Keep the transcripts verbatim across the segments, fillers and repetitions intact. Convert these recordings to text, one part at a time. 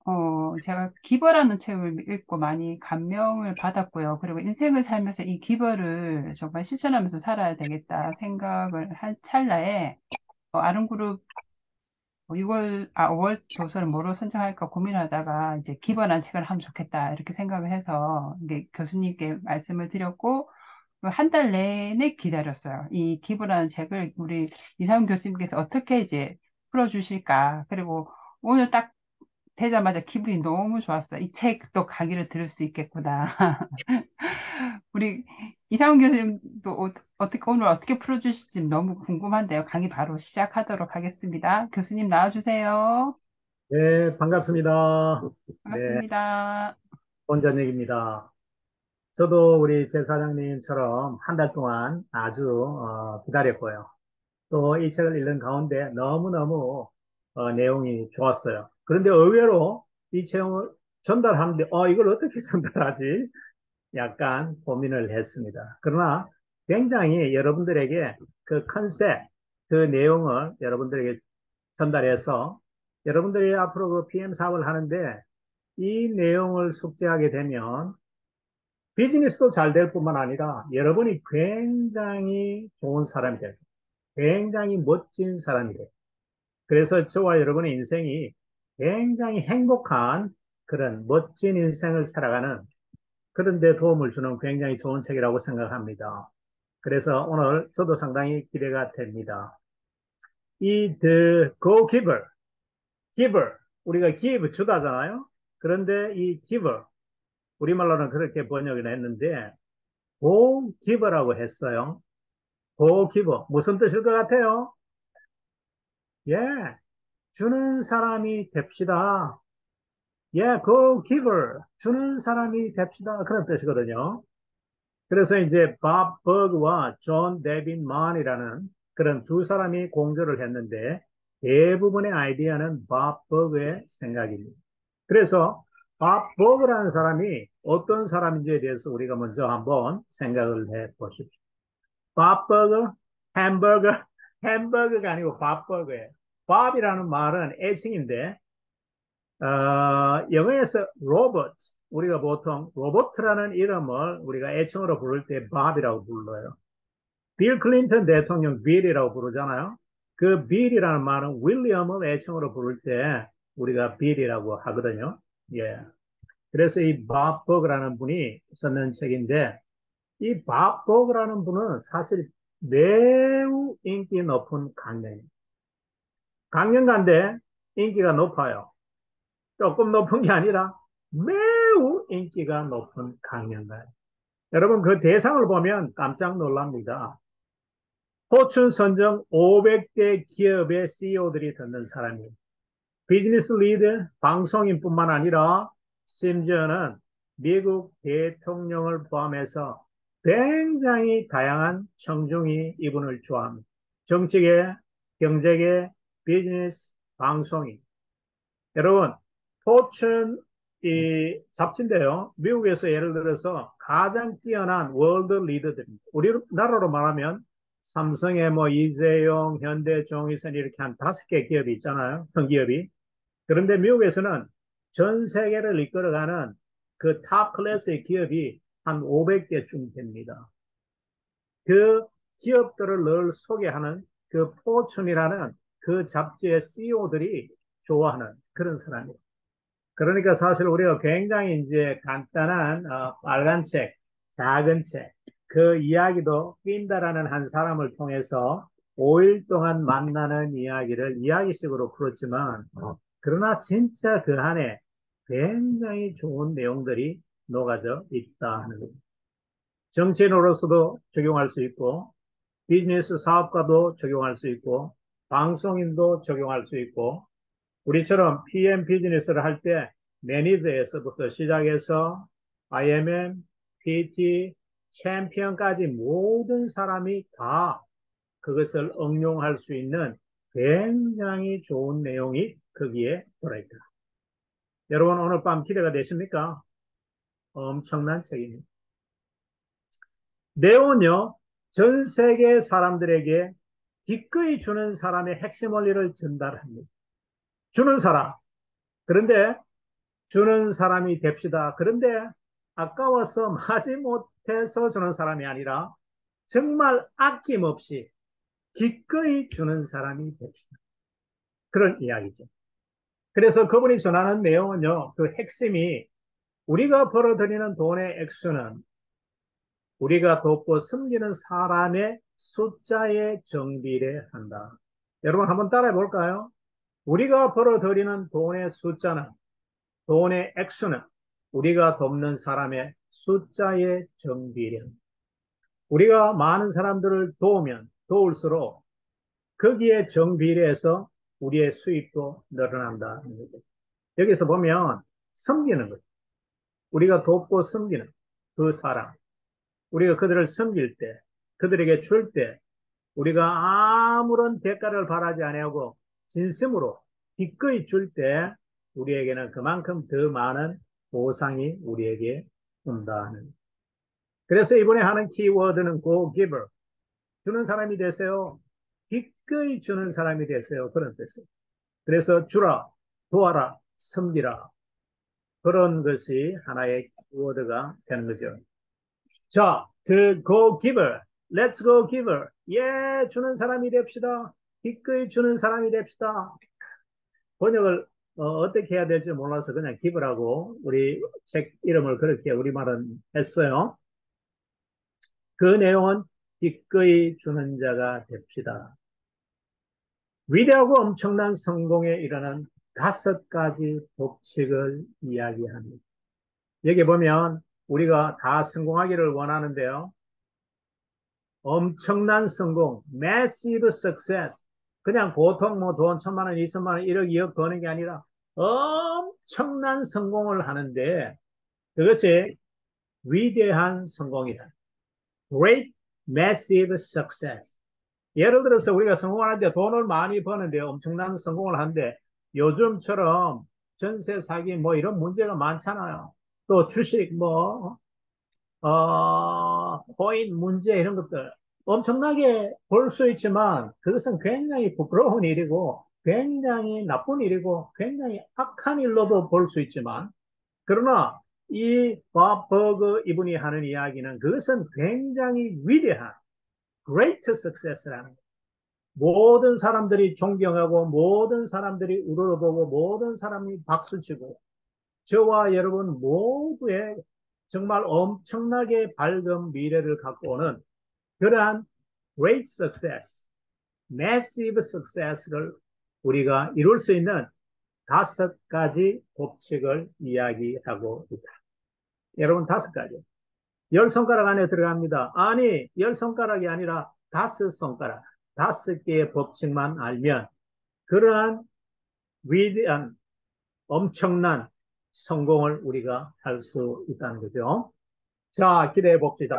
어, 제가 기버라는 책을 읽고 많이 감명을 받았고요. 그리고 인생을 살면서 이 기버를 정말 실천하면서 살아야 되겠다 생각을 한 찰나에 어, 아름그룹 유월, 아, 오월 도서를 뭐로 선정할까 고민하다가 이제 기버라는 책을 하면 좋겠다 이렇게 생각을 해서 이게 교수님께 말씀을 드렸고 한 달 내내 기다렸어요. 이 기부라는 책을 우리 이상훈 교수님께서 어떻게 이제 풀어주실까. 그리고 오늘 딱 되자마자 기분이 너무 좋았어요. 이 책도 강의를 들을 수 있겠구나. 우리 이상훈 교수님도 어, 어떻게, 오늘 어떻게 풀어주실지 너무 궁금한데요. 강의 바로 시작하도록 하겠습니다. 교수님 나와주세요. 네, 반갑습니다. 네, 반갑습니다. 원전익입니다. 저도 우리 제사장님처럼 한 달 동안 아주 어, 기다렸고요. 또 이 책을 읽는 가운데 너무너무 어, 내용이 좋았어요. 그런데 의외로 이 책을 전달하는데 어, 이걸 어떻게 전달하지? 약간 고민을 했습니다. 그러나 굉장히 여러분들에게 그 컨셉, 그 내용을 여러분들에게 전달해서 여러분들이 앞으로 그 피엠 사업을 하는데 이 내용을 숙지하게 되면 비즈니스도 잘 될 뿐만 아니라 여러분이 굉장히 좋은 사람이 돼요. 굉장히 멋진 사람이 돼요. 그래서 저와 여러분의 인생이 굉장히 행복한 그런 멋진 인생을 살아가는 그런 데 도움을 주는 굉장히 좋은 책이라고 생각합니다. 그래서 오늘 저도 상당히 기대가 됩니다. 이 The Go Giver, Giver, 우리가 give 주다잖아요. 그런데 이 giver, 우리말로는 그렇게 번역을 했는데 고기버라고 했어요. 고기버. 무슨 뜻일 것 같아요? 예, 주는 사람이 됩시다. 예, 고기버. 주는 사람이 됩시다. 그런 뜻이거든요. 그래서 이제 밥 버그와 존 데빈 만이라는 그런 두 사람이 공조를 했는데 대부분의 아이디어는 밥 버그의 생각입니다. 그래서 밥 버그라는 사람이 어떤 사람인지에 대해서 우리가 먼저 한번 생각을 해 보십시오. 밥버거, 햄버거, 햄버거가 아니고 밥버거예요. 밥이라는 말은 애칭인데, 어, 영어에서 로봇, 우리가 보통 로봇이라는 이름을 우리가 애칭으로 부를 때 밥이라고 불러요. 빌 클린턴 대통령 빌이라고 부르잖아요. 그 빌이라는 말은 윌리엄을 애칭으로 부를 때 우리가 빌이라고 하거든요. 예. 그래서 이 밥버거라는 분이 썼는 책인데, 이 밥 버그라는 분은 사실 매우 인기 높은 강연입니다. 강연가인데 인기가 높아요. 조금 높은 게 아니라 매우 인기가 높은 강연가예요. 여러분 그 대상을 보면 깜짝 놀랍니다. 포춘 선정 오백 대 기업의 씨이오들이 듣는 사람이에요. 비즈니스 리더, 방송인뿐만 아니라 심지어는 미국 대통령을 포함해서 굉장히 다양한 청중이 이분을 좋아합니다. 정치계, 경제계, 비즈니스, 방송인. 여러분, 포춘 이 잡지인데요. 미국에서 예를 들어서 가장 뛰어난 월드 리더들입니다. 우리나라로 말하면 삼성의 뭐 이재용, 현대, 정의선 이렇게 한 다섯 개 기업이 있잖아요. 큰 기업이. 그런데 미국에서는 전 세계를 이끌어가는 그 탑 클래스의 기업이 한 오백 개쯤 됩니다. 그 기업들을 늘 소개하는 그 포춘이라는 그 잡지의 씨이오들이 좋아하는 그런 사람이에요. 그러니까 사실 우리가 굉장히 이제 간단한 어, 빨간 책, 작은 책, 그 이야기도 낀다라는 한 사람을 통해서 오 일 동안 만나는 이야기를 이야기식으로 풀었지만 그러나 진짜 그 안에 굉장히 좋은 내용들이 녹아져 있다 하는 겁니다. 정치인으로서도 적용할 수 있고 비즈니스 사업가도 적용할 수 있고 방송인도 적용할 수 있고 우리처럼 피엠 비즈니스를 할 때 매니저에서부터 시작해서 아이엠엠, 피티, 챔피언까지 모든 사람이 다 그것을 응용할 수 있는 굉장히 좋은 내용이 거기에 들어있다. 여러분 오늘 밤 기대가 되십니까? 엄청난 책입니다. 내용은요, 전 세계 사람들에게 기꺼이 주는 사람의 핵심 원리를 전달합니다. 주는 사람. 그런데 주는 사람이 됩시다. 그런데 아까워서 마지못해서 주는 사람이 아니라 정말 아낌없이 기꺼이 주는 사람이 됩시다. 그런 이야기죠. 그래서 그분이 전하는 내용은요, 그 핵심이 우리가 벌어들이는 돈의 액수는 우리가 돕고 섬기는 사람의 숫자에 정비례한다. 여러분 한번 따라해 볼까요? 우리가 벌어들이는 돈의 숫자는, 돈의 액수는 우리가 돕는 사람의 숫자에 정비례한다. 우리가 많은 사람들을 도우면 도울수록 거기에 정비례해서 우리의 수입도 늘어난다. 여기서 보면 섬기는 것, 우리가 돕고 섬기는 그 사람, 우리가 그들을 섬길 때, 그들에게 줄 때, 우리가 아무런 대가를 바라지 아니하고 진심으로 기꺼이 줄 때, 우리에게는 그만큼 더 많은 보상이 우리에게 온다는. 그래서 이번에 하는 키워드는 go giver, 주는 사람이 되세요. 기꺼이 주는 사람이 되세요. 그런 뜻이에요. 그래서 주라, 도와라, 섬기라. 그런 것이 하나의 키워드가 되는 거죠. 자, the go giver. Let's go giver. 예, 주는 사람이 됩시다. 기꺼이 주는 사람이 됩시다. 번역을 어, 떻게 해야 될지 몰라서 그냥 giver라고 우리 책 이름을 그렇게 우리말은 했어요. 그 내용은 기꺼이 주는 자가 됩시다. 위대하고 엄청난 성공에 이르는 다섯 가지 법칙을 이야기합니다. 여기 보면 우리가 다 성공하기를 원하는데요. 엄청난 성공, massive success. 그냥 보통 뭐 돈 천만 원, 이천만 원, 일억, 이억 버는 게 아니라 엄청난 성공을 하는데 그것이 위대한 성공이다. Great massive success. 예를 들어서 우리가 성공하는데 돈을 많이 버는데 엄청난 성공을 하는데 요즘처럼 전세 사기 뭐 이런 문제가 많잖아요. 또 주식 뭐 어, 코인 문제 이런 것들 엄청나게 볼 수 있지만 그것은 굉장히 부끄러운 일이고 굉장히 나쁜 일이고 굉장히 악한 일로도 볼 수 있지만 그러나 이 밥 버그 이분이 하는 이야기는 그것은 굉장히 위대한 great success라는 거예요. 모든 사람들이 존경하고 모든 사람들이 우러러보고 모든 사람이 박수치고 저와 여러분 모두의 정말 엄청나게 밝은 미래를 갖고 오는 그러한 great success, massive success를 우리가 이룰 수 있는 다섯 가지 법칙을 이야기하고 있다. 여러분 다섯 가지. 열 손가락 안에 들어갑니다. 아니, 열 손가락이 아니라 다섯 손가락, 다섯 개의 법칙만 알면 그러한 위대한 엄청난 성공을 우리가 할 수 있다는 거죠. 자, 기대해 봅시다.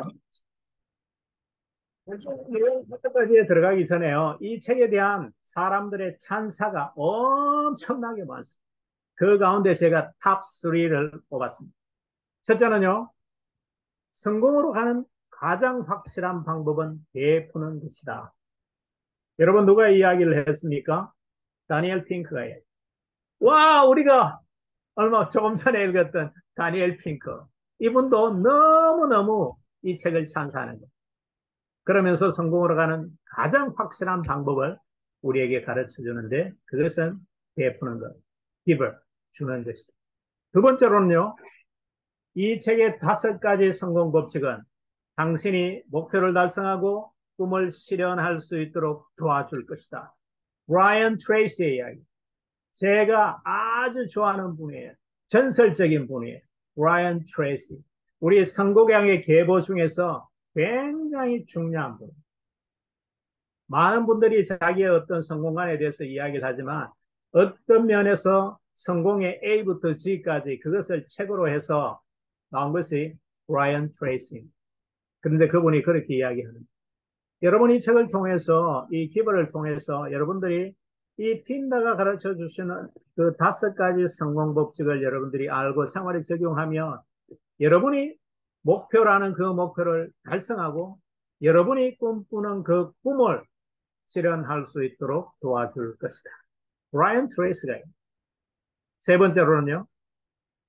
여기까지에 들어가기 전에요. 이 책에 대한 사람들의 찬사가 엄청나게 많습니다. 그 가운데 제가 탑 삼을 뽑았습니다. 첫째는요. 성공으로 가는 가장 확실한 방법은 베푸는 것이다. 여러분 누가 이야기를 했습니까? 다니엘 핑크가 해요. 와, 우리가 얼마 조금 전에 읽었던 다니엘 핑크. 이분도 너무너무 이 책을 찬사하는 거예요. 그러면서 성공으로 가는 가장 확실한 방법을 우리에게 가르쳐 주는데 그것은 베푸는 것, 기ver, 주는 것이다. 두 번째로는요, 이 책의 다섯 가지 성공 법칙은 당신이 목표를 달성하고 꿈을 실현할 수 있도록 도와줄 것이다. 브라이언 트레이시의 이야기. 제가 아주 좋아하는 분이에요. 전설적인 분이에요. 브라이언 트레이시. 우리 성공양의 계보 중에서 굉장히 중요한 분. 많은 분들이 자기의 어떤 성공관에 대해서 이야기를 하지만 어떤 면에서 성공의 A부터 G까지 그것을 책으로 해서 나온 것이 브라이언 트레이시. 그런데 그분이 그렇게 이야기하는 여러분 이 책을 통해서 이 기부를 통해서 여러분들이 이 틴다가 가르쳐 주시는 그 다섯 가지 성공 법칙을 여러분들이 알고 생활에 적용하면 여러분이 목표라는 그 목표를 달성하고 여러분이 꿈꾸는 그 꿈을 실현할 수 있도록 도와줄 것이다. 브라이언 트레이스가 세 번째로는요.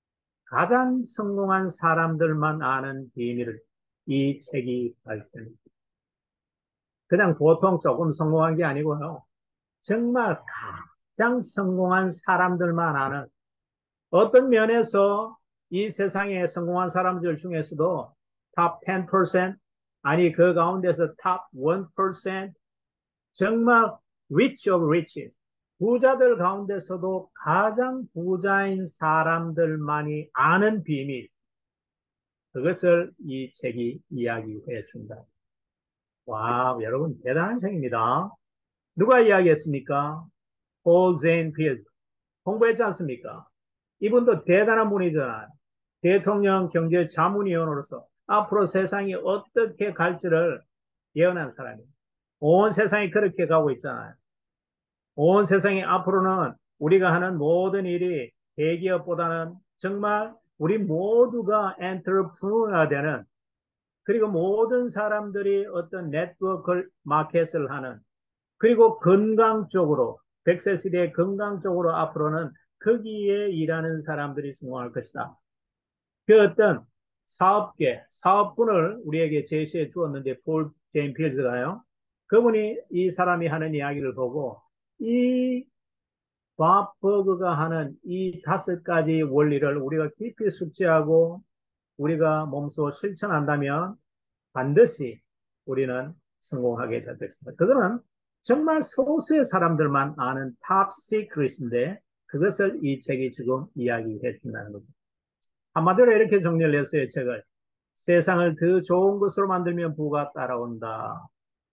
가장 성공한 사람들만 아는 비밀을 이 책이 밝힙니다. 그냥 보통 조금 성공한 게 아니고요. 정말 가장 성공한 사람들만 아는 어떤 면에서 이 세상에 성공한 사람들 중에서도 탑 텐 퍼센트 아니 그 가운데서 탑 원 퍼센트 정말 rich of riches 부자들 가운데서도 가장 부자인 사람들만이 아는 비밀 그것을 이 책이 이야기했습니다. 와, 여러분 대단한 책입니다. 누가 이야기했습니까? 폴 제인 필드. 공부했지 않습니까? 이분도 대단한 분이잖아요. 대통령 경제 자문위원으로서 앞으로 세상이 어떻게 갈지를 예언한 사람이에요. 온 세상이 그렇게 가고 있잖아요. 온 세상이 앞으로는 우리가 하는 모든 일이 대기업보다는 정말 우리 모두가 엔터프루너가 되는 그리고 모든 사람들이 어떤 네트워크 마켓을 하는 그리고 건강 쪽으로 백 세 시대의 건강 쪽으로 앞으로는 거기에 일하는 사람들이 성공할 것이다. 그 어떤 사업계, 사업군을 우리에게 제시해 주었는데 폴 제인 필드가요. 그분이 이 사람이 하는 이야기를 보고 이 밥 버그가 하는 이 다섯 가지 원리를 우리가 깊이 숙지하고 우리가 몸소 실천한다면 반드시 우리는 성공하게 될 것입니다. 그거는 정말 소수의 사람들만 아는 탑 시크릿인데 그것을 이 책이 지금 이야기해 준다는 겁니다. 한마디로 이렇게 정리를 했어요, 책을. 세상을 더 좋은 것으로 만들면 부가 따라온다.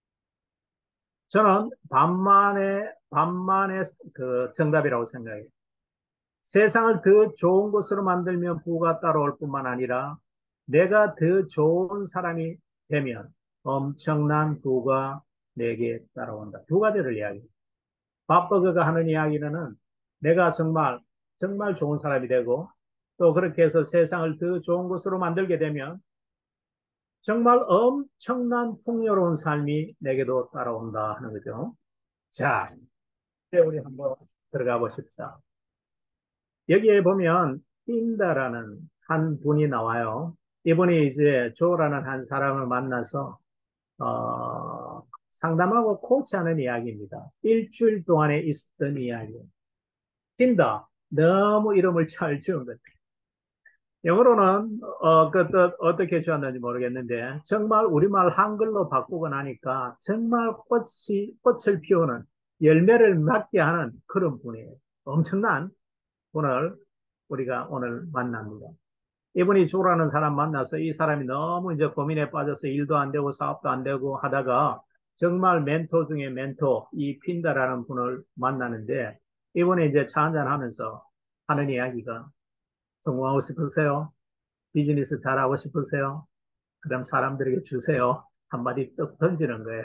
저는 반만의, 반만의 그 정답이라고 생각해요. 세상을 더 좋은 곳으로 만들면 부가 따라올 뿐만 아니라 내가 더 좋은 사람이 되면 엄청난 부가 내게 따라온다. 두 가지를 이야기해요. 밥버거가 하는 이야기는 내가 정말 정말 좋은 사람이 되고 또 그렇게 해서 세상을 더 좋은 곳으로 만들게 되면 정말 엄청난 풍요로운 삶이 내게도 따라온다 하는 거죠. 자, 이제 우리 한번 들어가 보십시다. 여기에 보면 틴다라는 한 분이 나와요. 이분이 이제 조라는 한 사람을 만나서 어, 상담하고 코치하는 이야기입니다. 일주일 동안에 있었던 이야기. 틴다. 너무 이름을 잘 지은 것 같아요. 영어로는 어, 그, 또 어떻게 지었는지 모르겠는데 정말 우리말 한글로 바꾸고 나니까 정말 꽃이 꽃을 피우는 열매를 맺게 하는 그런 분이에요. 엄청난 분을 우리가 오늘 만납니다. 이분이 조라는 사람 만나서 이 사람이 너무 이제 고민에 빠져서 일도 안 되고 사업도 안 되고 하다가 정말 멘토 중에 멘토 이 핀다라는 분을 만나는데 이분이 이제 차 한잔 하면서 하는 이야기가 성공하고 싶으세요? 비즈니스 잘하고 싶으세요? 그럼 사람들에게 주세요. 한마디 떡 던지는 거예요.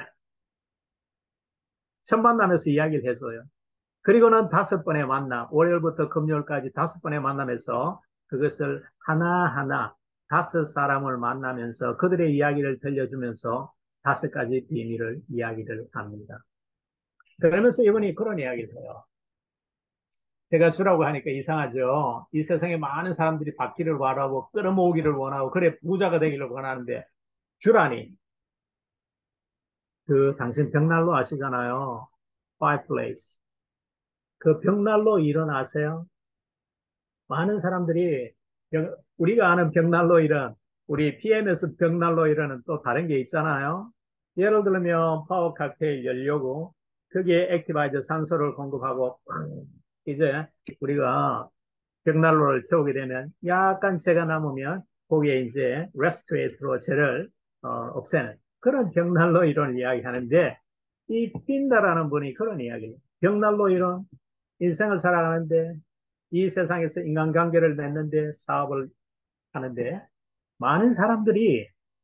첫 만남에서 이야기를 해줘요. 그리고는 다섯 번의 만남, 월요일부터 금요일까지 다섯 번의 만남에서 그것을 하나하나 다섯 사람을 만나면서 그들의 이야기를 들려주면서 다섯 가지 비밀을 이야기를 합니다. 그러면서 이분이 그런 이야기를 해요. 제가 주라고 하니까 이상하죠. 이 세상에 많은 사람들이 받기를 바라고 끌어모으기를 원하고 그래 부자가 되기를 원하는데 주라니 그 당신 벽난로 아시잖아요. fireplace. 그 벽난로 일어나세요. 많은 사람들이 벽- 우리가 아는 벽난로 일은 우리 피엠에스 벽난로 일은 또 다른 게 있잖아요. 예를 들면 파워 칵테일 열려고 거기에 액티바이저 산소를 공급하고 이제 우리가 벽난로를 태우게 되면 약간 재가 남으면 거기에 이제 레스토레이트로 재를 어, 없애는 그런 벽난로 이론을 이야기하는데 이 핀다라는 분이 그런 이야기예요. 벽난로 이론 인생을 살아가는데 이 세상에서 인간관계를 맺는데 사업을 하는데 많은 사람들이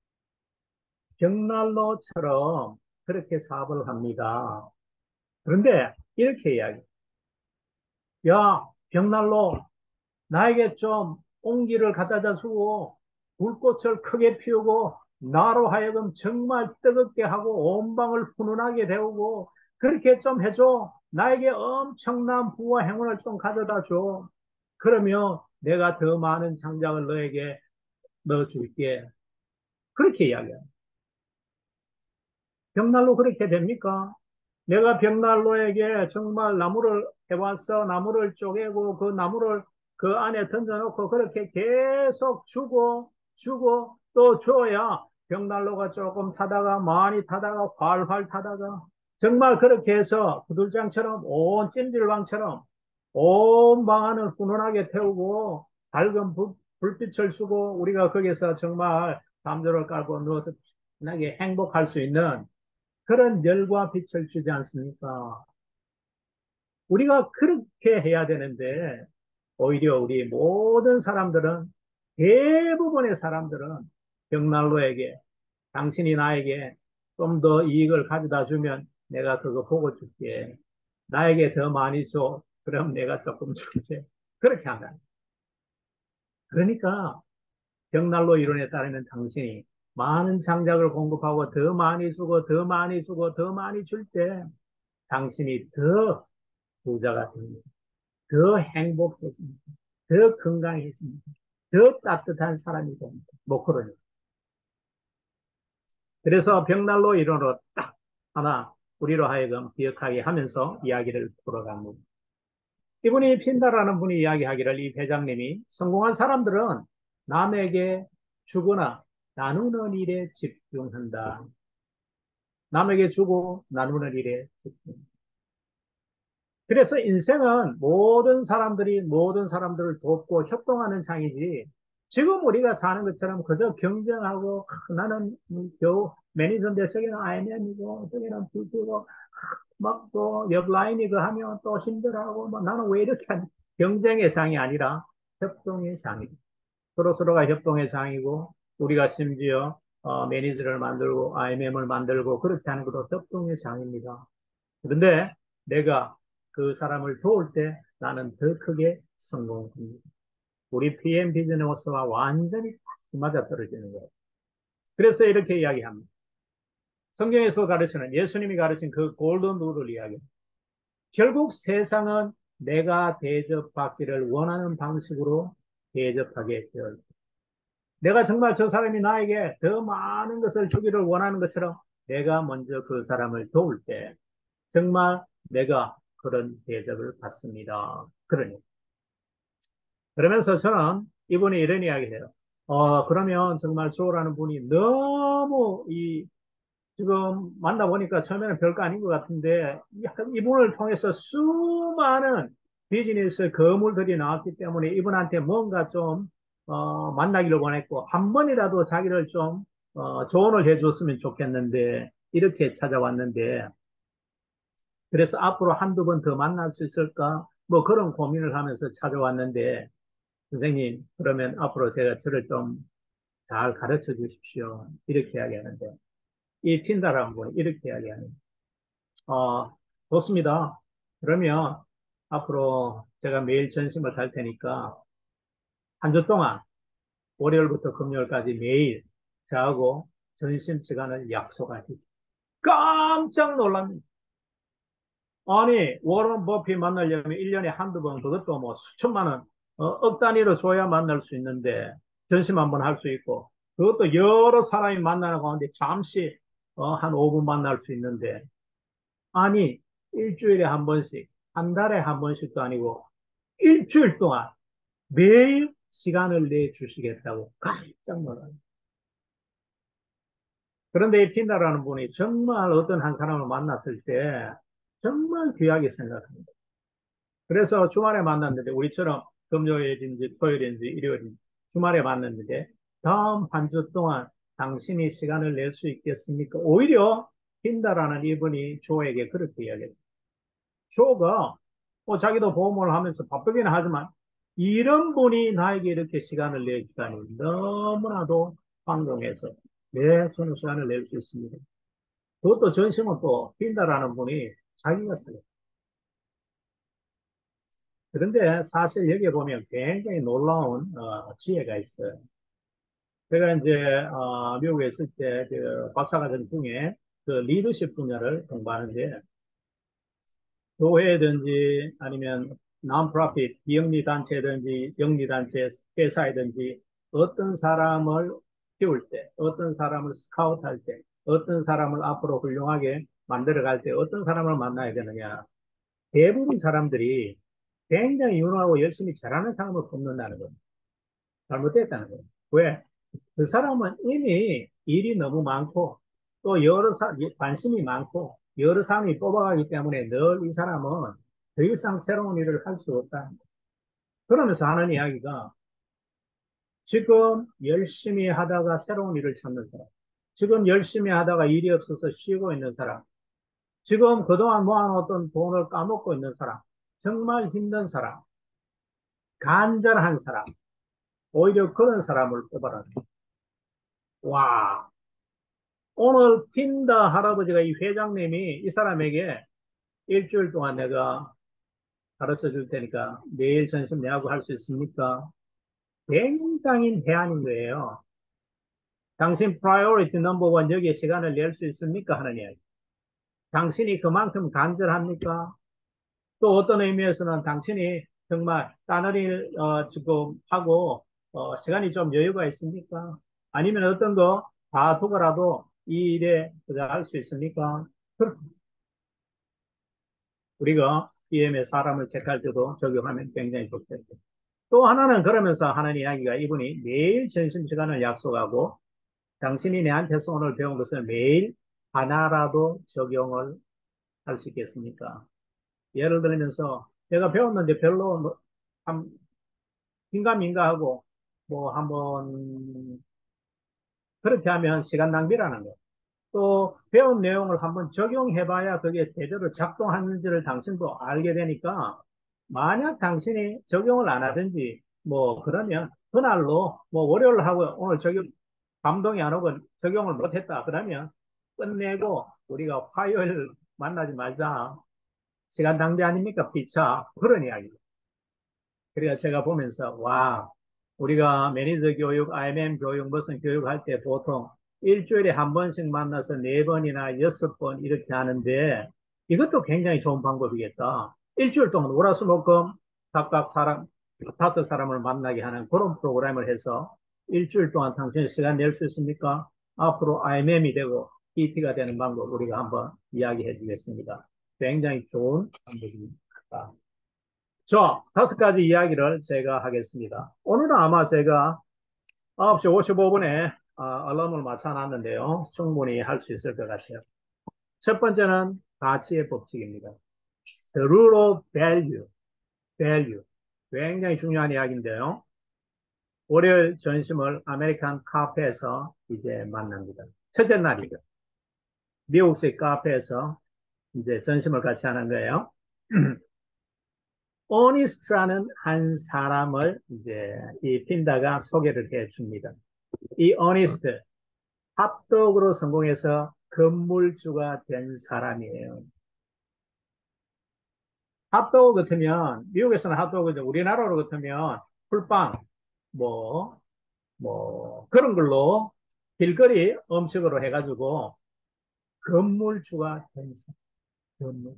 벽난로처럼 그렇게 사업을 합니다. 그런데 이렇게 이야기. 야, 벽난로 나에게 좀 온기를 갖다다 주고 불꽃을 크게 피우고 나로 하여금 정말 뜨겁게 하고 온 방을 훈훈하게 데우고 그렇게 좀 해줘. 나에게 엄청난 부와 행운을 좀 가져다 줘. 그러면 내가 더 많은 장작을 너에게 넣어줄게. 그렇게 이야기해요. 벽난로 그렇게 됩니까? 내가 벽난로에게 정말 나무를 해왔어. 나무를 쪼개고 그 나무를 그 안에 던져놓고 그렇게 계속 주고 주고 또 줘야 벽난로가 조금 타다가 많이 타다가 활활 타다가 정말 그렇게 해서 구들장처럼 온 찜질방처럼 온 방안을 훈훈하게 태우고 밝은 불, 불빛을 쏘고 우리가 거기서 정말 담요를 깔고 누워서 편하게 행복할 수 있는 그런 열과 빛을 주지 않습니까? 우리가 그렇게 해야 되는데, 오히려 우리 모든 사람들은, 대부분의 사람들은 벽난로에게, 당신이 나에게 좀 더 이익을 가져다 주면 내가 그거 보고 줄게. 나에게 더 많이 줘. 그럼 내가 조금 줄게. 그렇게 한다. 그러니까 벽난로 이론에 따르면 당신이 많은 장작을 공급하고 더 많이 주고 더 많이 주고 더 많이 줄 때 당신이 더 부자가 됩니다. 더 행복해집니다. 더 건강해집니다. 더 따뜻한 사람이 됩니다. 뭐 그러니. 그래서 벽난로 이론으로 딱 하나 우리로 하여금 기억하게 하면서 이야기를 풀어갑니다. 이분이 핀다라는 분이 이야기하기를 이 회장님이 성공한 사람들은 남에게 주거나 나누는 일에 집중한다. 남에게 주고 나누는 일에 집중. 그래서 인생은 모든 사람들이 모든 사람들을 돕고 협동하는 장이지 지금 우리가 사는 것처럼 그저 경쟁하고 아, 나는 겨우 매니저인데 저기는 아이엠이고 저기는 비디고 막 또 옆 라인이 그 하면 또 힘들어하고 뭐 나는 왜 이렇게 하냐. 경쟁의 장이 아니라 협동의 장이다. 서로서로가 협동의 장이고 우리가 심지어 어, 매니저를 만들고 아이엠을 만들고 그렇게 하는 것도 협동의 장입니다. 그런데 내가 그 사람을 도울 때 나는 더 크게 성공합니다. 우리 피엠 비즈니스와 완전히 맞아떨어지는 거예요. 그래서 이렇게 이야기합니다. 성경에서 가르치는 예수님이 가르친 그 골든 룰을 이야기합니다. 결국 세상은 내가 대접받기를 원하는 방식으로 대접하게 되어 있다. 내가 정말 저 사람이 나에게 더 많은 것을 주기를 원하는 것처럼 내가 먼저 그 사람을 도울 때 정말 내가 그런 대접을 받습니다. 그러니. 그러면서 저는 이분이 이런 이야기 해요. 어, 그러면 정말 조라는 분이 너무 이, 지금 만나보니까 처음에는 별거 아닌 것 같은데, 약간 이분을 통해서 수많은 비즈니스 거물들이 나왔기 때문에 이분한테 뭔가 좀, 어, 만나기를 원했고, 한 번이라도 자기를 좀, 어, 조언을 해줬으면 좋겠는데, 이렇게 찾아왔는데, 그래서 앞으로 한두 번 더 만날 수 있을까? 뭐 그런 고민을 하면서 찾아왔는데, 선생님, 그러면 앞으로 제가 저를 좀 잘 가르쳐 주십시오. 이렇게 이야기하는데, 이 틴다라는 분이 이렇게 이야기하는, 어, 좋습니다. 그러면 앞으로 제가 매일 전심을 살 테니까 한 주 동안 월요일부터 금요일까지 매일 저하고 전심 시간을 약속하십시오. 깜짝 놀랍니다. 아니, 워런 버핏 만나려면 일 년에 한두 번, 그것도 뭐 수천만 원, 어, 억 단위로 줘야 만날 수 있는데, 전심 한번 할 수 있고, 그것도 여러 사람이 만나는 가운데 잠시, 어, 한 오 분 만날 수 있는데, 아니, 일주일에 한 번씩, 한 달에 한 번씩도 아니고, 일주일 동안 매일 시간을 내 주시겠다고 깜짝 놀라요. 그런데 이 핀다라는 분이 정말 어떤 한 사람을 만났을 때, 정말 귀하게 생각합니다. 그래서 주말에 만났는데 우리처럼 금요일인지 토요일인지 일요일인지 주말에 만났는데 다음 한 주 동안 당신이 시간을 낼 수 있겠습니까? 오히려 힌다라는 이분이 조에게 그렇게 이야기했어요. 조가 뭐 자기도 보험을 하면서 바쁘기는 하지만 이런 분이 나에게 이렇게 시간을 내주다니 너무나도 황당해서 네, 저는 시간을 낼 수 있습니다. 그것도 전심은 또 힌다라는 분이 자기가 써요. 그런데 사실 여기에 보면 굉장히 놀라운 어, 지혜가 있어요. 제가 이제 어, 미국에 있을 때 그 박사과정 중에 그 리더십 분야를 공부하는데 교회든지 아니면 non-profit, 비영리 단체든지 영리 단체, 회사이든지 어떤 사람을 키울 때, 어떤 사람을 스카우트할 때, 어떤 사람을 앞으로 훌륭하게 만들어갈 때 어떤 사람을 만나야 되느냐. 대부분 사람들이 굉장히 유능하고 열심히 잘하는 사람을 뽑는다는 거예요. 잘못됐다는 거예요. 왜? 그 사람은 이미 일이 너무 많고 또 여러 사, 관심이 많고 여러 사람이 뽑아가기 때문에 늘 이 사람은 더 이상 새로운 일을 할 수 없다. 그러면서 하는 이야기가 지금 열심히 하다가 새로운 일을 찾는 사람, 지금 열심히 하다가 일이 없어서 쉬고 있는 사람, 지금 그동안 모아놓았던 돈을 까먹고 있는 사람, 정말 힘든 사람, 간절한 사람, 오히려 그런 사람을 뽑아라. 와, 오늘 틴더 할아버지가 이 회장님이 이 사람에게 일주일 동안 내가 가르쳐 줄 테니까 매일 점심 내하고 할 수 있습니까? 굉장히 해안인 거예요. 당신 프라이어리티 넘버 원 여기에 시간을 낼 수 있습니까? 하는 이야기. 당신이 그만큼 간절합니까? 또 어떤 의미에서는 당신이 정말 다른 일 어, 지금 하고 어, 시간이 좀 여유가 있습니까? 아니면 어떤 거 다 두고라도 이 일에 할 수 있습니까? 우리가 비엠에 사람을 택할 때도 적용하면 굉장히 좋겠죠. 또 하나는 그러면서 하는 이야기가 이분이 매일 점심시간을 약속하고 당신이 내한테서 오늘 배운 것을 매일 하나라도 적용을 할 수 있겠습니까? 예를 들면서 제가 배웠는데 별로 뭐, 한, 긴가민가 하고 뭐 한번 그렇게 하면 시간 낭비라는 거예요. 또 배운 내용을 한번 적용해봐야 그게 제대로 작동하는지를 당신도 알게 되니까 만약 당신이 적용을 안 하든지 뭐 그러면 그날로 뭐 월요일 하고 오늘 적용 감동이 안 오고 적용을 못했다 그러면 끝내고 우리가 화요일 만나지 말자. 시간 낭비 아닙니까? 피차 그런 이야기. 그래서 제가 보면서 와 우리가 매니저 교육, 아이엠엠 교육, 무슨 교육할 때 보통 일주일에 한 번씩 만나서 네 번이나 여섯 번 이렇게 하는데 이것도 굉장히 좋은 방법이겠다. 일주일 동안 월화수목금 각각 사람 다섯 사람을 만나게 하는 그런 프로그램을 해서 일주일 동안 당신이 시간 낼 수 있습니까? 앞으로 아이엠엠이 되고 피티가 되는 방법 우리가 한번 이야기해 주겠습니다. 굉장히 좋은 방법입니다. 자, 다섯 가지 이야기를 제가 하겠습니다. 오늘은 아마 제가 아홉 시 오십오 분에 알람을 맞춰놨는데요. 충분히 할 수 있을 것 같아요. 첫 번째는 가치의 법칙입니다. The rule of value, value. 굉장히 중요한 이야기인데요. 월요일 점심을 아메리칸 카페에서 이제 만납니다. 첫째 날이죠. 미국식 카페에서 이제 점심을 같이 하는 거예요. 오니스트라는 한 사람을 이제 이 핀다가 소개를 해 줍니다. 이 오니스트, 핫도그로 성공해서 건물주가 된 사람이에요. 핫도그 같으면, 미국에서는 핫도그죠. 우리나라로 같으면 풀빵, 뭐, 뭐, 그런 걸로 길거리 음식으로 해가지고 건물주가 된 사람.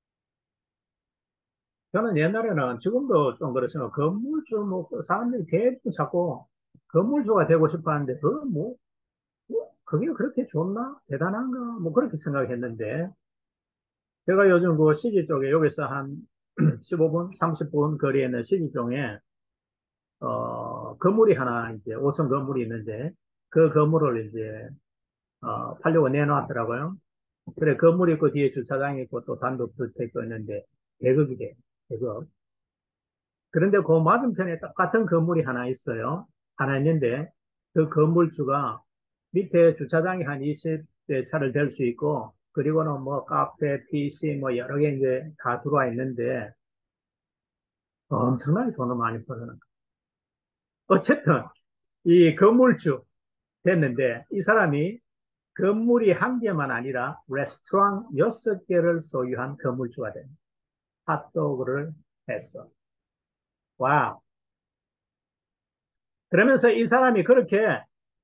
저는 옛날에는 지금도 좀 그렇지만 건물주 뭐 사람들이 대부분 자꾸 건물주가 되고 싶어 하는데 그 뭐, 뭐 그게 그렇게 좋나? 대단한가? 뭐 그렇게 생각했는데 제가 요즘 그 시지 쪽에 여기서 한 십오 분, 삼십 분 거리에 있는 시지 쪽에 어 건물이 하나 이제 오 층 건물이 있는데 그 건물을 이제 어 팔려고 내놨더라고요. 그래 건물이 있고 뒤에 주차장이 있고 또 단독 주택도 있는데 대급이 돼. 대급. 그런데 그 맞은편에 똑같은 건물이 하나 있어요. 하나 있는데 그 건물주가 밑에 주차장이 한 이십 대 차를 댈 수 있고 그리고는 뭐 카페, 피씨 뭐 여러 개 이제 다 들어와 있는데 엄청나게 돈을 많이 벌어는 거예요. 어쨌든 이 건물주 됐는데 이 사람이 건물이 한 개만 아니라 레스토랑 여섯 개를 소유한 건물주가 됩니다. 핫도그를 했어. 와. 그러면서 이 사람이 그렇게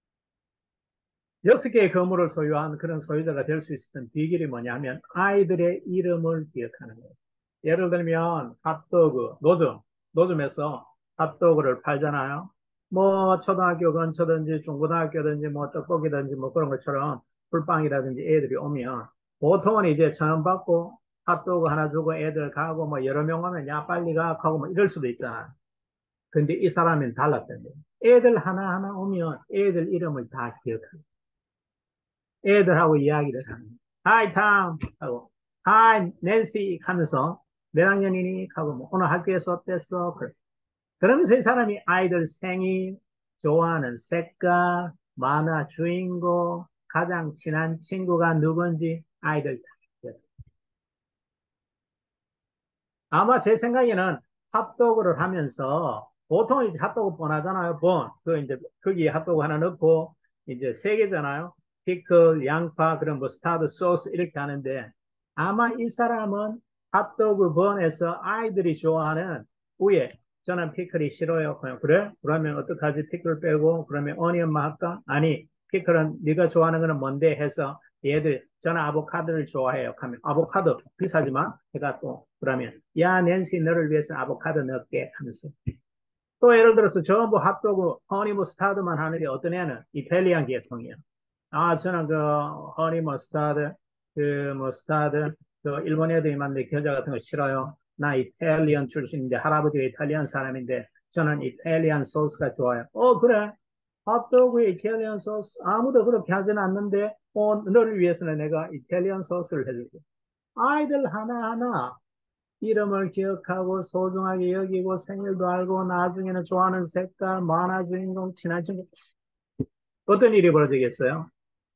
여섯 개의 건물을 소유한 그런 소유자가 될 수 있었던 비결이 뭐냐면 아이들의 이름을 기억하는 거예요. 예를 들면 핫도그, 노점, 노점에서 핫도그를 팔잖아요. 뭐 초등학교 근처든지 중고등학교든지 뭐 떡볶이든지 뭐 그런 것처럼 풀빵이라든지 애들이 오면 보통은 이제 천 원 받고 핫도그 하나 주고 애들 가고 뭐 여러 명 오면 야 빨리 가 하고 뭐 이럴 수도 있잖아. 근데 이 사람은 달랐던데. 애들 하나하나 오면 애들 이름을 다 기억해. 애들하고 이야기를 하는. 하이 탐 하고 하이 낸시 하면서 몇 학년이니 하고 뭐 오늘 학교에서 어땠어? 그래. 그러면서 이 사람이 아이들 생일, 좋아하는 색깔, 만화 주인공, 가장 친한 친구가 누군지 아이들 다 기억해. 아마 제 생각에는 핫도그를 하면서 보통 이제 핫도그 뻔하잖아요. 번. 그 이제 거기에 핫도그 하나 넣고 이제 세 개잖아요. 피클, 양파, 그런 머스타드 소스 이렇게 하는데 아마 이 사람은 핫도그 번에서 아이들이 좋아하는 위에 저는 피클이 싫어요. 그냥 그래? 그러면 어떡하지? 피클 빼고 그러면 어니언만 할까? 아니, 피클은 네가 좋아하는 거는 뭔데 해서 얘들 저는 아보카도를 좋아해요. 하면 아보카도 비싸지만 제가 또 그러면 야 낸시 너를 위해서 아보카도 넣을게 하면서 또 예를 들어서 전부 핫도그 허니 머스타드만 하는데 어떤 애는 이탈리안 계통이야. 아 저는 그 허니 머스타드 그 머스타드 그 일본 애들이 만든 겨자 같은 거 싫어요. 나 이탈리안 출신인데 할아버지가 이탈리안 사람인데 저는 이탈리안 소스가 좋아요. 어 그래 핫도그에 이탈리안 소스 아무도 그렇게 하진 않는데 어, 너를 위해서는 내가 이탈리안 소스를 해줄게. 아이들 하나하나 이름을 기억하고 소중하게 여기고 생일도 알고 나중에는 좋아하는 색깔, 만화 주인공, 친한 친구 어떤 일이 벌어지겠어요?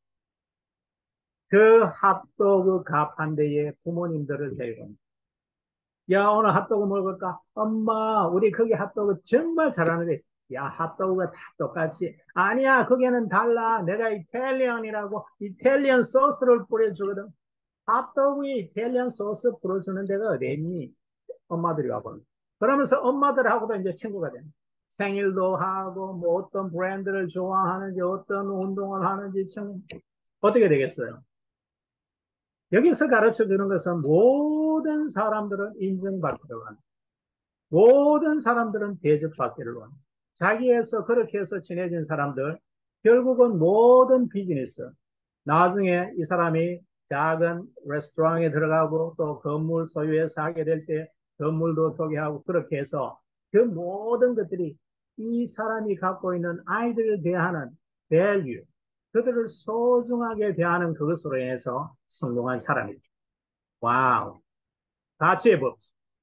그 핫도그 값 한 대에 부모님들을 데리고 야 오늘 핫도그 먹을까? 엄마 우리 거기 핫도그 정말 잘하는 데 있어. 야 핫도그가 다 똑같이 아니야 거기는 달라 내가 이탈리안이라고 이탈리안 소스를 뿌려주거든. 핫도그에 이탈리안 소스 뿌려주는 데가 어디 있니? 엄마들이 와보는. 그러면서 엄마들하고도 이제 친구가 되는. 생일도 하고, 뭐 어떤 브랜드를 좋아하는지, 어떤 운동을 하는지, 참, 어떻게 되겠어요? 여기서 가르쳐 주는 것은 모든 사람들은 인정받기를 원해. 모든 사람들은 대접받기를 원해. 자기에서 그렇게 해서 친해진 사람들, 결국은 모든 비즈니스, 나중에 이 사람이 작은 레스토랑에 들어가고 또 건물 소유해서 하게 될 때 건물도 소개하고 그렇게 해서 그 모든 것들이 이 사람이 갖고 있는 아이들을 대하는 value, 그들을 소중하게 대하는 그것으로 인해서 성공한 사람이다. 와우. 가치의 법.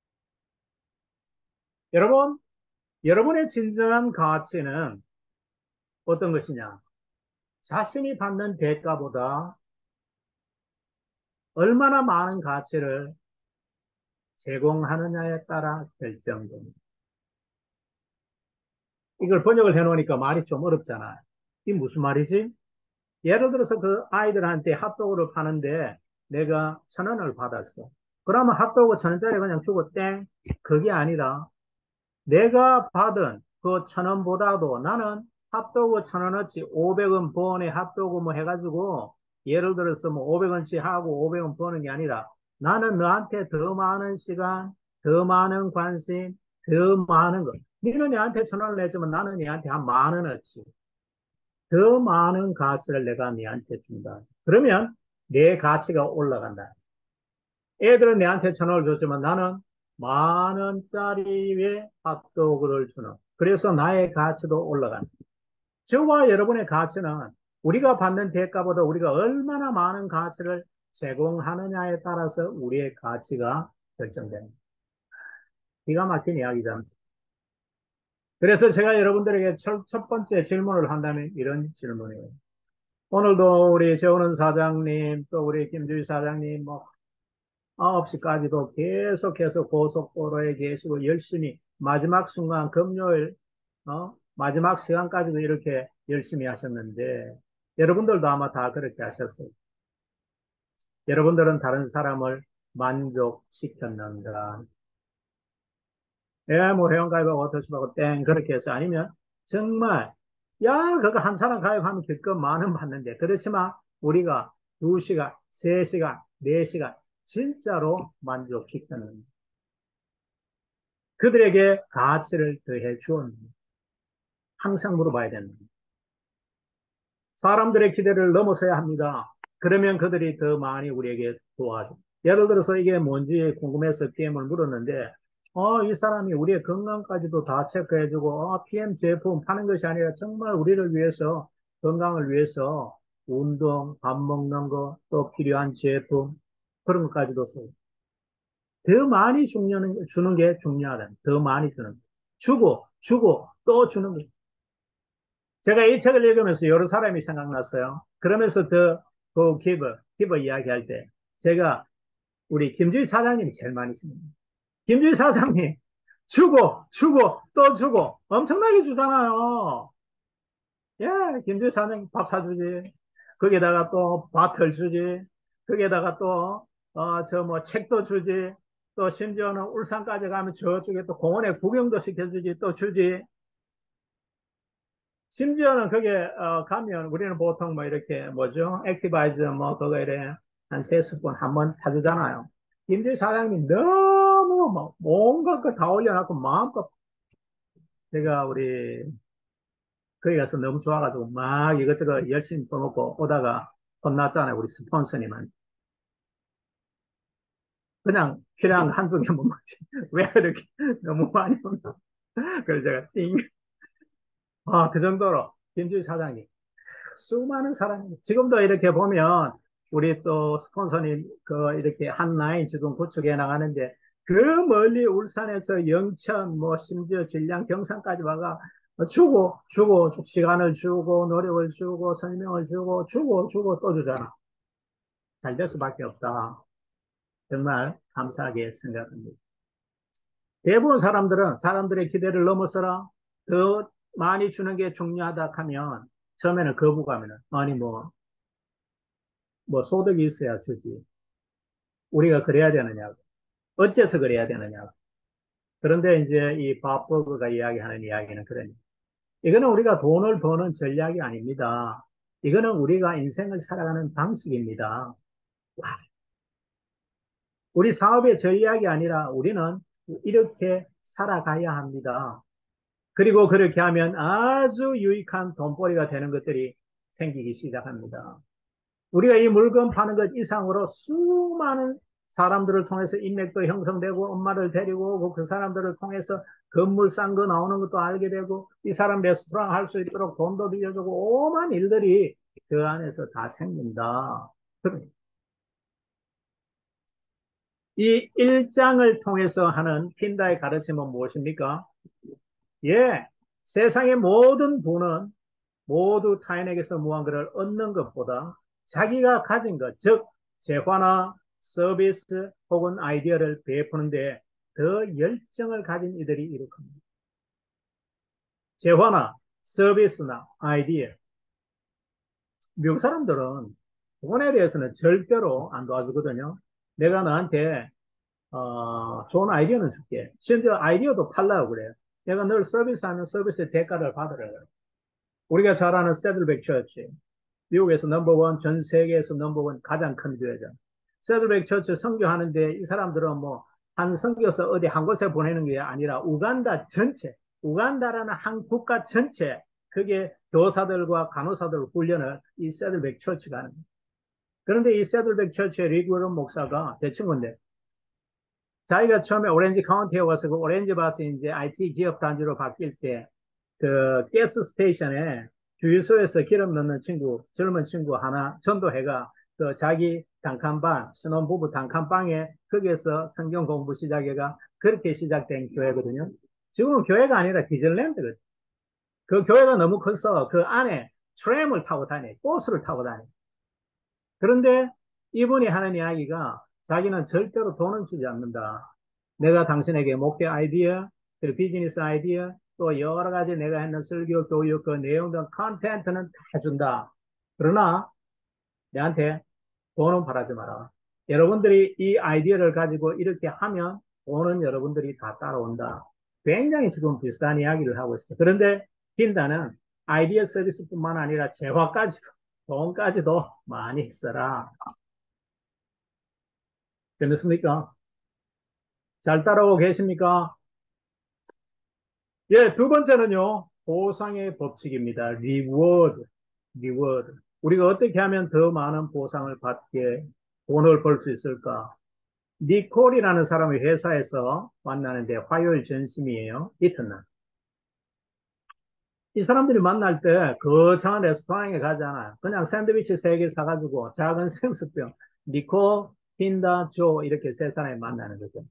여러분, 여러분의 진정한 가치는 어떤 것이냐? 자신이 받는 대가보다 얼마나 많은 가치를 제공하느냐에 따라 결정됩니다. 이걸 번역을 해놓으니까 말이 좀 어렵잖아요. 이게 무슨 말이지? 예를 들어서 그 아이들한테 핫도그를 파는데 내가 천 원을 받았어. 그러면 핫도그 천 원짜리 그냥 주고 땡. 그게 아니라 내가 받은 그 천 원보다도 나는 핫도그 천 원어치 오백 원 번에 핫도그 뭐 해가지고 예를 들어서 뭐 오백 원치 하고 오백 원 버는 게 아니라 나는 너한테 더 많은 시간, 더 많은 관심, 더 많은 것. 너는 내한테 천 원을 내주면 나는 내한테 한 만 원어치 더 많은 가치를 내가 내한테 준다. 그러면 내 가치가 올라간다. 애들은 내한테 천 원을 줬지만 나는 만 원짜리에 핫도그를 주는. 그래서 나의 가치도 올라간다. 저와 여러분의 가치는 우리가 받는 대가보다 우리가 얼마나 많은 가치를 제공하느냐에 따라서 우리의 가치가 결정됩니다. 기가 막힌 이야기잖아요. 그래서 제가 여러분들에게 첫, 첫 번째 질문을 한다면 이런 질문이에요. 오늘도 우리 재호는 사장님, 또 우리 김주희 사장님, 뭐, 아홉 시까지도 계속 해서 고속도로에 계시고 열심히 마지막 순간 금요일, 어? 마지막 시간까지도 이렇게 열심히 하셨는데 여러분들도 아마 다 그렇게 하셨어요. 여러분들은 다른 사람을 만족시켰는가? 예, 뭐 회원가입하고 어떠시고 땡 그렇게 해서 아니면 정말 야 그거 한 사람 가입하면 기껏 만 원 받는데 그렇지만 우리가 두 시간, 세 시간, 네 시간 진짜로 만족시켰는가? 그들에게 가치를 더해 주었는지 항상 물어봐야 되는 거예요. 사람들의 기대를 넘어서야 합니다. 그러면 그들이 더 많이 우리에게 도와줘. 예를 들어서 이게 뭔지 궁금해서 피엠을 물었는데, 어, 이 사람이 우리의 건강까지도 다 체크해주고, 어, 피엠 제품 파는 것이 아니라 정말 우리를 위해서, 건강을 위해서 운동, 밥 먹는 거, 또 필요한 제품, 그런 것까지도 써. 더 많이 주는, 주는 게 중요하다. 더 많이 주는. 주고, 주고, 또 주는 거. 제가 이 책을 읽으면서 여러 사람이 생각났어요. 그러면서 더, 그 기버, 기버 이야기할 때, 제가 우리 김주희 사장님이 제일 많이 씁니다. 김주희 사장님, 주고, 주고, 또 주고, 엄청나게 주잖아요. 예, 김주희 사장님 밥 사주지. 거기다가 또 밭을 주지. 거기에다가 또, 어, 저 뭐 책도 주지. 또 심지어는 울산까지 가면 저쪽에 또 공원에 구경도 시켜주지. 또 주지. 심지어는 거기에 어, 가면 우리는 보통 뭐 이렇게 뭐죠? 액티바이즈 뭐 그거 이래 한 세 스푼 한 번 타주잖아요. 김주희 사장님 너무 뭐 온갖 거 다 올려놓고 마음껏 제가 우리 거기 가서 너무 좋아가지고 막 이것저것 열심히 써먹고 오다가 혼났잖아요. 우리 스폰서님은. 그냥 필요한 거 한두 개 먹지. 왜 이렇게 너무 많이 먹나? 그래서 제가 띵. 아, 그 정도로 김주희 사장님. 수많은 사람이 지금도 이렇게 보면 우리 또 스폰서님 그 이렇게 한 라인 지금 구축해 나가는데 그 멀리 울산에서 영천 뭐 심지어 진량 경산까지 와가 주고 주고 시간을 주고 노력을 주고 설명을 주고 주고 주고 또 주잖아. 잘 될 수밖에 없다. 정말 감사하게 생각합니다. 대부분 사람들은 사람들의 기대를 넘어서라 더 많이 주는 게 중요하다 하면 처음에는 거부감에는 아니 뭐 뭐 소득이 있어야 주지. 우리가 그래야 되느냐고. 어째서 그래야 되느냐고. 그런데 이제 이 밥버거가 이야기하는 이야기는 그러니. 이거는 우리가 돈을 버는 전략이 아닙니다. 이거는 우리가 인생을 살아가는 방식입니다. 우리 사업의 전략이 아니라 우리는 이렇게 살아가야 합니다. 그리고 그렇게 하면 아주 유익한 돈벌이가 되는 것들이 생기기 시작합니다. 우리가 이 물건 파는 것 이상으로 수많은 사람들을 통해서 인맥도 형성되고 엄마를 데리고 오고 그 사람들을 통해서 건물 싼 거 나오는 것도 알게 되고 이 사람 레스토랑 할 수 있도록 돈도 빌려주고 오만 일들이 그 안에서 다 생긴다. 이 일장을 통해서 하는 핀다의 가르침은 무엇입니까? 예, 세상의 모든 돈은 모두 타인에게서 무언가를 얻는 것보다 자기가 가진 것, 즉 재화나 서비스 혹은 아이디어를 베푸는데 더 열정을 가진 이들이 이룩합니다. 재화나 서비스나 아이디어. 미국 사람들은 돈에 대해서는 절대로 안 도와주거든요. 내가 너한테 어, 좋은 아이디어는 줄게. 심지어 아이디어도 팔라고 그래요. 내가 늘 서비스하면 서비스의 대가를 받으래요. 우리가 잘 아는 세들백 처치. 미국에서 넘버원, 전 세계에서 넘버원 가장 큰 교회죠. 세들백 처치 선교하는데 이 사람들은 뭐 한 선교서 어디 한 곳에 보내는 게 아니라 우간다 전체, 우간다라는 한 국가 전체, 그게 교사들과 간호사들 훈련을 이 세들백 처치가 하는 거예요. 그런데 이 세들백 처치의 리그런 목사가 제 친구인데 자기가 처음에 오렌지 카운티에 와서 그 오렌지 바스 이제 아이티 기업 단지로 바뀔 때 그 가스 스테이션에 주유소에서 기름 넣는 친구, 젊은 친구 하나 전도해가 그 자기 단칸방, 신혼부부 단칸방에 거기에서 성경 공부 시작해가 그렇게 시작된 교회거든요. 지금은 교회가 아니라 디즈니랜드거든요. 그 교회가 너무 커서 그 안에 트램을 타고 다녀, 버스를 타고 다녀. 그런데 이분이 하는 이야기가 자기는 절대로 돈은 주지 않는다. 내가 당신에게 목회 아이디어, 그리고 비즈니스 아이디어, 또 여러 가지 내가 했는 설교, 교육, 그 내용 등 컨텐츠는 다 준다. 그러나 내한테 돈은 바라지 마라. 여러분들이 이 아이디어를 가지고 이렇게 하면 돈은 여러분들이 다 따라온다. 굉장히 지금 비슷한 이야기를 하고 있어요. 그런데 빈다는 아이디어 서비스뿐만 아니라 재화까지도, 돈까지도 많이 써라. 재밌습니까? 잘 따라오고 계십니까? 예, 두 번째는요, 보상의 법칙입니다. reward, reward. 우리가 어떻게 하면 더 많은 보상을 받게 돈을 벌 수 있을까? 니콜이라는 사람이 회사에서 만나는데 화요일 점심이에요. 이튿날. 이 사람들이 만날 때 거창한 레스토랑에 가잖아요. 그냥 샌드위치 세 개 사가지고 작은 생수병, 니콜, 틴다, 조 이렇게 세 사람이 만나는 거죠.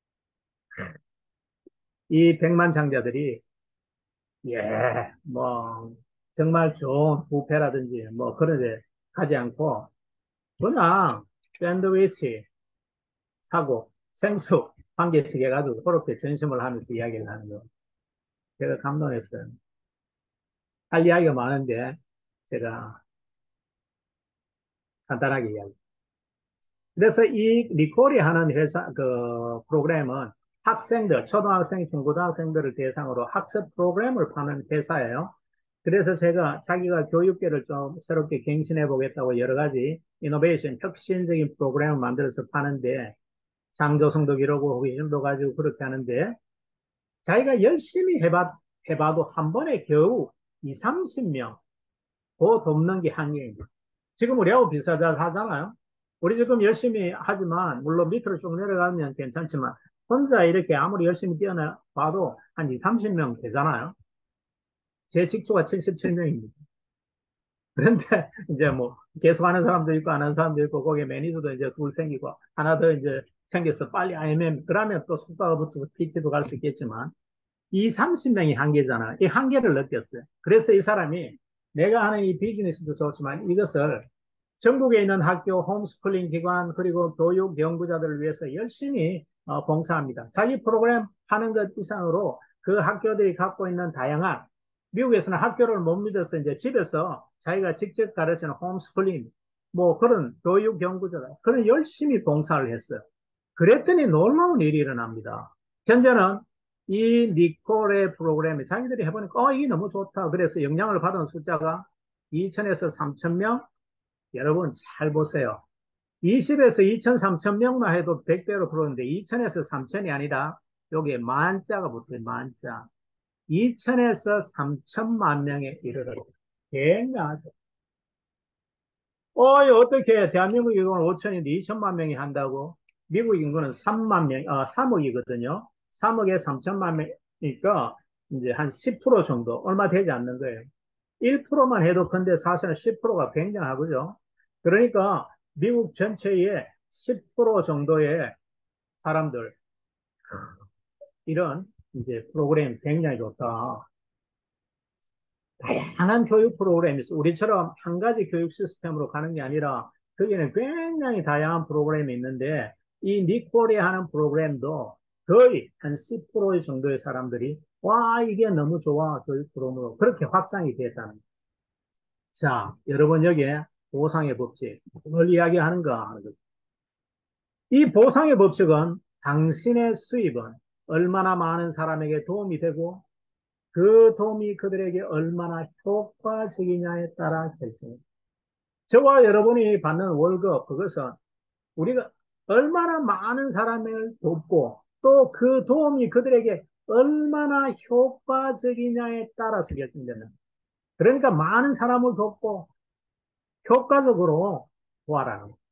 이 백만장자들이 예, 뭐 정말 좋은 뷔페라든지 뭐 그런 데 가지 않고 그냥 샌드위치 사고 생수 한 개씩 해가지고 그렇게 전심을 하면서 이야기를 하는 거 제가 감동했어요. 할 이야기가 많은데 제가 간단하게 이야기. 그래서 이 리콜이 하는 회사 그 프로그램은 학생들, 초등학생, 중고등학생들을 대상으로 학습 프로그램을 파는 회사예요. 그래서 제가 자기가 교육계를 좀 새롭게 갱신해 보겠다고 여러 가지 이노베이션, 혁신적인 프로그램을 만들어서 파는데 장조성도 기르고 호기심도 가지고 그렇게 하는데 자기가 열심히 해봐, 해봐도 한 번에 겨우 이, 삼십 명, 그 돕는 게 한계입니다. 지금 우리하고 비슷하다 하잖아요. 우리 지금 열심히 하지만, 물론 밑으로 쭉 내려가면 괜찮지만, 혼자 이렇게 아무리 열심히 뛰어나봐도 한 이, 삼십 명 되잖아요. 제 직초가 칠십칠 명입니다. 그런데 이제 뭐 계속 하는 사람도 있고 안 하는 사람도 있고 거기에 매니저도 이제 둘 생기고 하나 더 이제 생겨서 빨리 아이엠엠 그러면 또 속도가 붙어서 피티도 갈 수 있겠지만 이 삼십 명이 한계잖아. 이 한계를 느꼈어요. 그래서 이 사람이 내가 하는 이 비즈니스도 좋지만 이것을 전국에 있는 학교, 홈스쿨링 기관, 그리고 교육 연구자들을 위해서 열심히 어, 봉사합니다. 자기 프로그램 하는 것 이상으로 그 학교들이 갖고 있는 다양한, 미국에서는 학교를 못 믿어서 이제 집에서 자기가 직접 가르치는 홈스쿨링, 뭐 그런 교육 연구자들, 그런 열심히 봉사를 했어요. 그랬더니 놀라운 일이 일어납니다. 현재는 이 니콜의 프로그램에 자기들이 해보니까, 어, 이게 너무 좋다. 그래서 영향을 받은 숫자가 이천에서 삼천 명, 여러분 잘 보세요. 이십에서 이천, 삼천 명만 해도 백 배로 풀었는데 이천에서 삼천이 아니라 여기에 만자가 붙어요. 만자. 이천에서 삼천만 명에 이르렀어요. 굉장하죠. 어, 어떻게 대한민국 인구는 오천인데 이천만 명이 한다고? 미국 인구는 삼만 명, 아, 삼억이거든요. 삼억에 삼천만 명이니까 이제 한 십 퍼센트 정도, 얼마 되지 않는 거예요. 일 퍼센트만 해도 근데 사실은 십 퍼센트가 굉장하고요. 그러니까 미국 전체의 십 퍼센트 정도의 사람들, 이런 이제 프로그램 굉장히 좋다. 다양한 교육 프로그램이 있어. 우리처럼 한 가지 교육 시스템으로 가는 게 아니라 거기는 굉장히 다양한 프로그램이 있는데 이 니콜이 하는 프로그램도 거의 한 십 퍼센트 정도의 사람들이 와, 이게 너무 좋아. 교육 프로그램으로. 그렇게 확장이 됐다는 거예요. 자, 여러분 여기에 보상의 법칙. 뭘 이야기하는가 하는 거죠. 이 보상의 법칙은 당신의 수입은 얼마나 많은 사람에게 도움이 되고 그 도움이 그들에게 얼마나 효과적이냐에 따라 결정합니다. 저와 여러분이 받는 월급, 그것은 우리가 얼마나 많은 사람을 돕고 또 그 도움이 그들에게 얼마나 효과적이냐에 따라서 결정된다. 그러니까 많은 사람을 돕고 효과적으로 도와라는 거예요.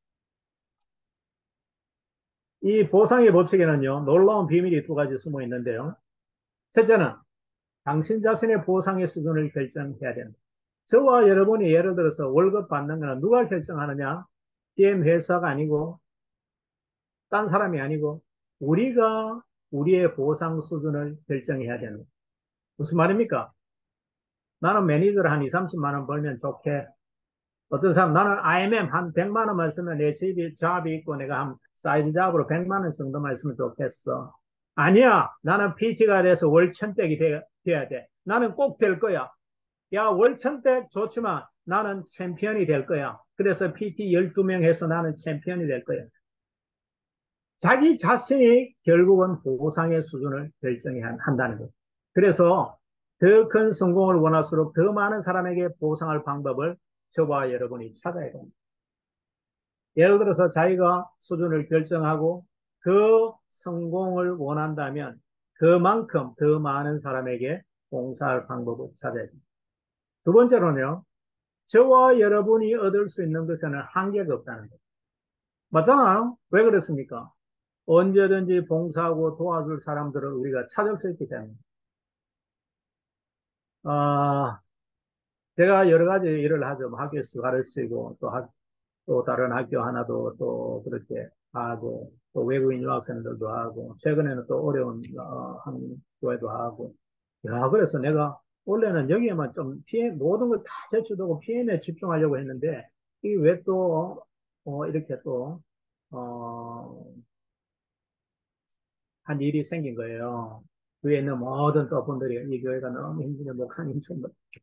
이 보상의 법칙에는요, 놀라운 비밀이 두 가지 숨어 있는데요. 첫째는 당신 자신의 보상의 수준을 결정해야 된다. 저와 여러분이 예를 들어서 월급 받는 거는 누가 결정하느냐? 피엠 회사가 아니고, 딴 사람이 아니고, 우리가 우리의 보상 수준을 결정해야 되는 거예요. 무슨 말입니까? 나는 매니저를 한 이, 삼십만 원 벌면 좋게. 어떤 사람, 나는 아이엠엠 한 백만 원만 쓰면 내 집이, 잡이 있고 내가 한 사이드 잡으로 백만 원 정도만 있으면 좋겠어. 아니야. 나는 피티가 돼서 월천댁이 돼, 돼야 돼. 나는 꼭 될 거야. 야, 월천댁 좋지만 나는 챔피언이 될 거야. 그래서 피티 열두 명 해서 나는 챔피언이 될 거야. 자기 자신이 결국은 보상의 수준을 결정해야 한다는 거예요. 그래서 더 큰 성공을 원할수록 더 많은 사람에게 보상할 방법을 저와 여러분이 찾아야 됩니다. 예를 들어서 자기가 수준을 결정하고 그 성공을 원한다면 그만큼 더 많은 사람에게 봉사할 방법을 찾아야 됩니다. 두 번째로는요, 저와 여러분이 얻을 수 있는 것에는 한계가 없다는 거예요. 맞잖아요? 왜 그렇습니까? 언제든지 봉사하고 도와줄 사람들을 우리가 찾을 수 있기 때문에. 아, 제가 여러 가지 일을 하죠. 뭐 학교에서 가르치고, 또, 학, 또 다른 학교 하나도 또 그렇게 하고, 또 외국인 유학생들도 하고, 최근에는 또 어려운, 어, 한 교회도 하고. 야, 그래서 내가 원래는 여기에만 좀 피해, 모든 걸 다 제쳐두고 피엠에 집중하려고 했는데, 이게 왜 또, 어, 이렇게 또, 어, 한 일이 생긴 거예요. 위에 있는 모든 또 분들이 이 교회가 너무 힘들게 목사님 좀,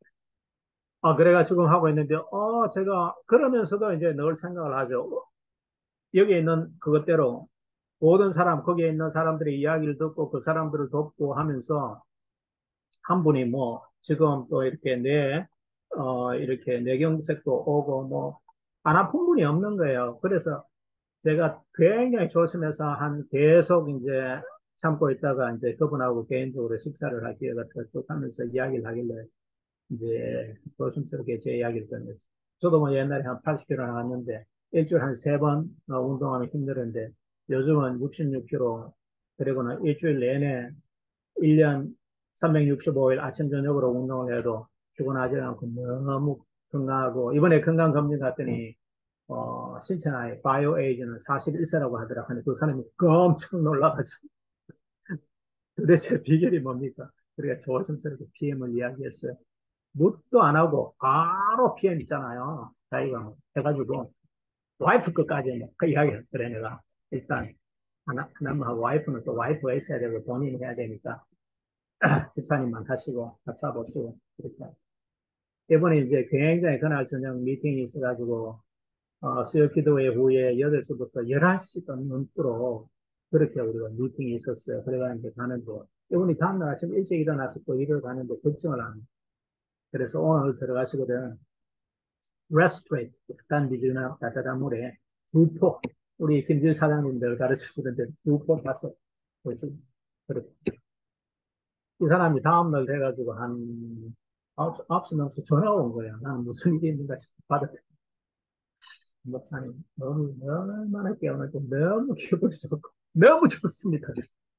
아, 그래가 지금 하고 있는데, 어, 제가 그러면서도 이제 늘 생각을 하죠. 어, 여기에 있는 그것대로 모든 사람, 거기에 있는 사람들의 이야기를 듣고 그 사람들을 돕고 하면서 한 분이 뭐 지금 또 이렇게 뇌, 어, 이렇게 뇌경색도 오고 뭐 안 아픈 분이 없는 거예요. 그래서 제가 굉장히 조심해서 한 계속 이제 참고 있다가 이제 그분하고 개인적으로 식사를 할 기회가 쭉 하면서 이야기를 하길래 이제 조심스럽게 제 이야기를 전했어요. 저도 뭐 옛날에 한 팔십 킬로그램 나갔는데 일주일에 한 세 번 운동하면 힘들었는데 요즘은 육십육 킬로그램 그리고는 일주일 내내 일 년 삼백육십오 일 아침 저녁으로 운동을 해도 피곤하지 않고 너무 건강하고 이번에 건강검진 갔더니 어, 신체 나이 바이오 에이지는 사십일 세라고 하더라. 근데 그 사람이 엄청 놀라가지고 도대체 비결이 뭡니까? 그러니까 조심스럽게 피엠을 이야기했어요. 묻도 안 하고 바로 피엠 있잖아요. 자기가 해가지고 와이프 끝까지 뭐그 이야기를 그래 내가 일단 하나, 하나만 하고 와이프는 또 와이프가 있어야 되고 본인이 해야 되니까 집사님만 하시고 같이 보시고 그렇게 이번에 이제 굉장히 그날 저녁 미팅이 있어가지고 어, 수요 기도회 후에 여덟 시부터 열한 시 넘도록 그렇게 우리가 미팅이 있었어요. 그래가지고 가는데 이분이 다음날 아침 일찍 일어나서 또 일을 가는데 걱정을 안 해요. 그래서 오늘 들어가시거든 레스트레이트 약간 미지근한 따뜻한 물에 두 포 우리 김진 사장님들 가르쳐 주는데 두 포 가서 그래서 그렇게 이 사람이 다음날 돼가지고 한 아홉, 아홉 시 넘어서 전화가 온 거예요. 나는 무슨 일이 있는가 싶어 받았더니 목사님 너무 얼마나 깨어나고 너무 기분이 좋고 너무 좋습니다.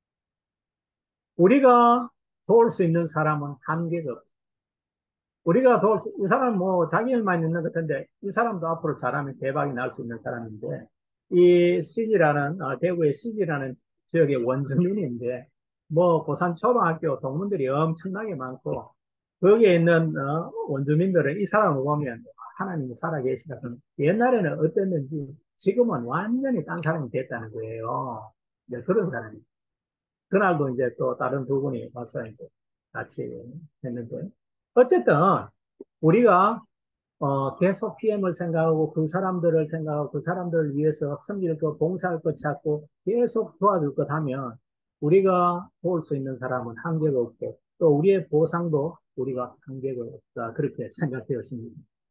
우리가 도울 수 있는 사람은 한계가 없어요. 우리가 도울 수, 이 사람 뭐 자기 일만 있는 것 같은데 이 사람도 앞으로 잘하면 대박이 날 수 있는 사람인데 이 씨지라는 어, 대구의 씨지라는 지역의 원주민인데 뭐 고산 초등학교 동문들이 엄청나게 많고 거기에 있는 어, 원주민들은 이 사람을 보면 하나님이 살아계시다서 옛날에는 어땠는지 지금은 완전히 딴 사람이 됐다는 거예요. 이제 그런 사람이. 그날도 이제 또 다른 두 분이 와서 이제 같이 했는데 어쨌든 우리가 어, 계속 피엠을 생각하고 그 사람들을 생각하고 그 사람들을 위해서 섬길 것, 봉사할 것 찾고 계속 도와줄 것 하면 우리가 도울 수 있는 사람은 한계가 없고 또 우리의 보상도 우리가 한계가 없다. 그렇게 생각되었습니다.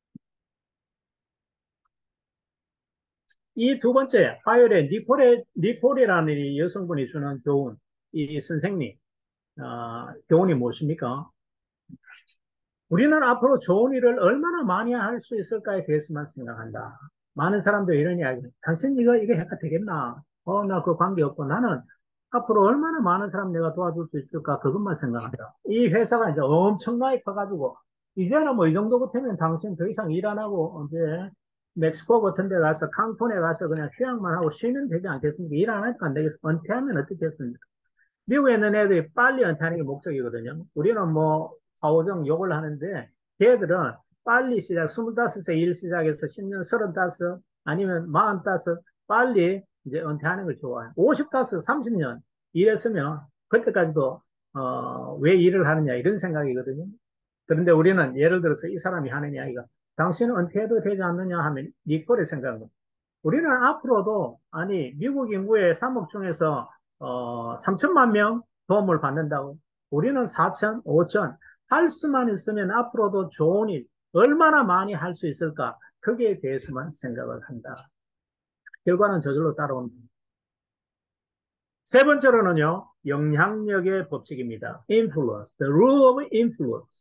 이 두 번째, 화요일에 니콜의, 니콜이라는 이 여성분이 주는 교훈, 이 선생님, 어, 교훈이 무엇입니까? 우리는 앞으로 좋은 일을 얼마나 많이 할 수 있을까에 대해서만 생각한다. 많은 사람들이 이런 이야기, 당신 이거, 이거 해가 되겠나? 어, 나 그 관계없고 나는 앞으로 얼마나 많은 사람 내가 도와줄 수 있을까? 그것만 생각한다. 이 회사가 이제 엄청나게 커가지고, 이제는 뭐 이 정도 같으면 당신 더 이상 일 안 하고, 이제 멕시코 같은 데 가서, 칸쿤에 가서 그냥 휴양만 하고 쉬면 되지 않겠습니까? 일 안 하니까 안 되겠어. 은퇴하면 어떻겠습니까? 미국에 있는 애들이 빨리 은퇴하는 게 목적이거든요. 우리는 뭐, 사오정 욕을 하는데, 걔들은 빨리 시작, 스물다섯 세 일 시작해서 십 년, 서른다섯, 아니면 마흔다섯, 빨리 이제 은퇴하는 걸 좋아해요. 오십다섯, 삼십 년 일했으면, 그때까지도, 어, 왜 일을 하느냐, 이런 생각이거든요. 그런데 우리는 예를 들어서 이 사람이 하는 이야기가, 당신은 은퇴해도 되지 않느냐 하면, 니꼴의 생각은 우리는 앞으로도 아니 미국 인구의 삼억 중에서 어, 삼천만 명 도움을 받는다고 우리는 사천, 오천 할 수만 있으면 앞으로도 좋은 일 얼마나 많이 할 수 있을까 거기에 대해서만 생각을 한다. 결과는 저절로 따라온다. 세 번째로는요. 영향력의 법칙입니다. Influence, the rule of influence.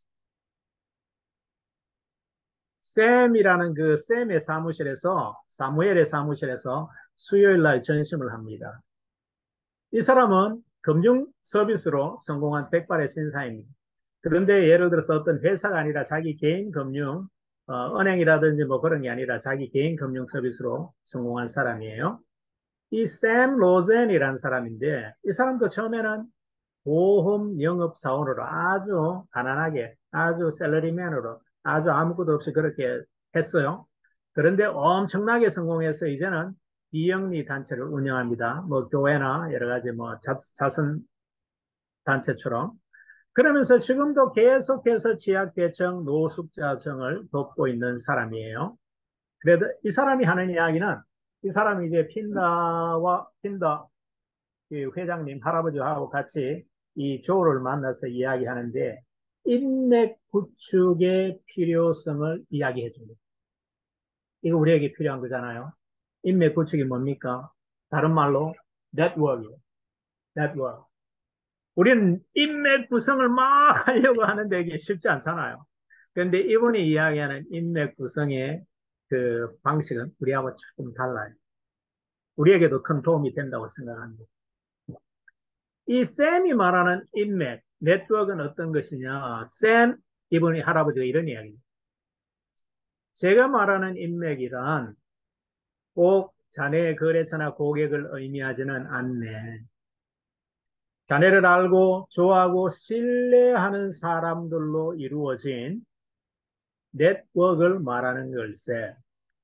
샘이라는 그 샘의 사무실에서, 사무엘의 사무실에서 수요일 날 전심을 합니다. 이 사람은 금융 서비스로 성공한 백발의 신사입니다. 그런데 예를 들어서 어떤 회사가 아니라 자기 개인 금융, 어, 은행이라든지 뭐 그런 게 아니라 자기 개인 금융 서비스로 성공한 사람이에요. 이 샘 로젠이라는 사람인데 이 사람도 처음에는 보험 영업 사원으로 아주 가난하게 아주 셀러리맨으로 아주 아무것도 없이 그렇게 했어요. 그런데 엄청나게 성공해서 이제는 비영리 단체를 운영합니다. 뭐 교회나 여러 가지 뭐 자, 자선 단체처럼. 그러면서 지금도 계속해서 취약계층, 노숙자층을 돕고 있는 사람이에요. 그래도 이 사람이 하는 이야기는 이 사람이 이제 핀다와 핀다 그 회장님 할아버지하고 같이 이 조를 만나서 이야기하는데 인맥 구축의 필요성을 이야기해 줍니다. 이거 우리에게 필요한 거잖아요. 인맥 구축이 뭡니까? 다른 말로 네트워크예요. 네트워크. 우리는 인맥 구성을 막 하려고 하는데 이게 쉽지 않잖아요. 그런데 이분이 이야기하는 인맥 구성의 그 방식은 우리하고 조금 달라요. 우리에게도 큰 도움이 된다고 생각합니다. 이 샘이 말하는 인맥, 네트워크는 어떤 것이냐? 샘, 이분이 할아버지가 이런 이야기입니다. 제가 말하는 인맥이란 꼭 자네의 거래처나 고객을 의미하지는 않네. 자네를 알고 좋아하고 신뢰하는 사람들로 이루어진 네트워크를 말하는 걸세.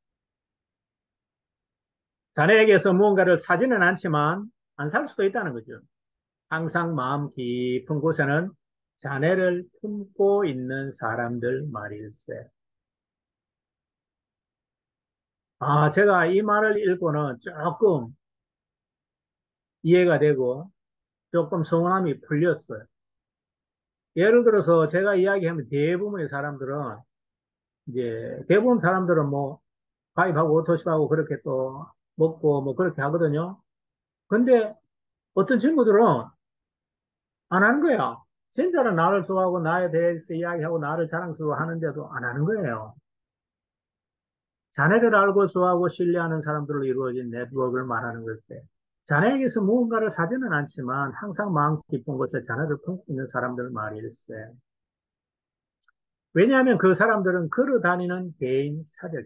자네에게서 무언가를 사지는 않지만 안 살 수도 있다는 거죠. 항상 마음 깊은 곳에는 자네를 품고 있는 사람들 말일세. 아, 제가 이 말을 읽고는 조금 이해가 되고 조금 서운함이 풀렸어요. 예를 들어서 제가 이야기하면 대부분의 사람들은 이제 대부분 사람들은 뭐 가입하고 오토십하고 그렇게 또 먹고 뭐 그렇게 하거든요. 근데 어떤 친구들은 안 하는 거야. 진짜로 나를 좋아하고 나에 대해서 이야기하고 나를 자랑스러워 하는데도 안 하는 거예요. 자네를 알고 좋아하고 신뢰하는 사람들로 이루어진 네트워크를 말하는 것에 자네에게서 무언가를 사지는 않지만 항상 마음 깊은 곳에 자네를 품고 있는 사람들 말일세. 왜냐하면 그 사람들은 걸어 다니는 개인 사절,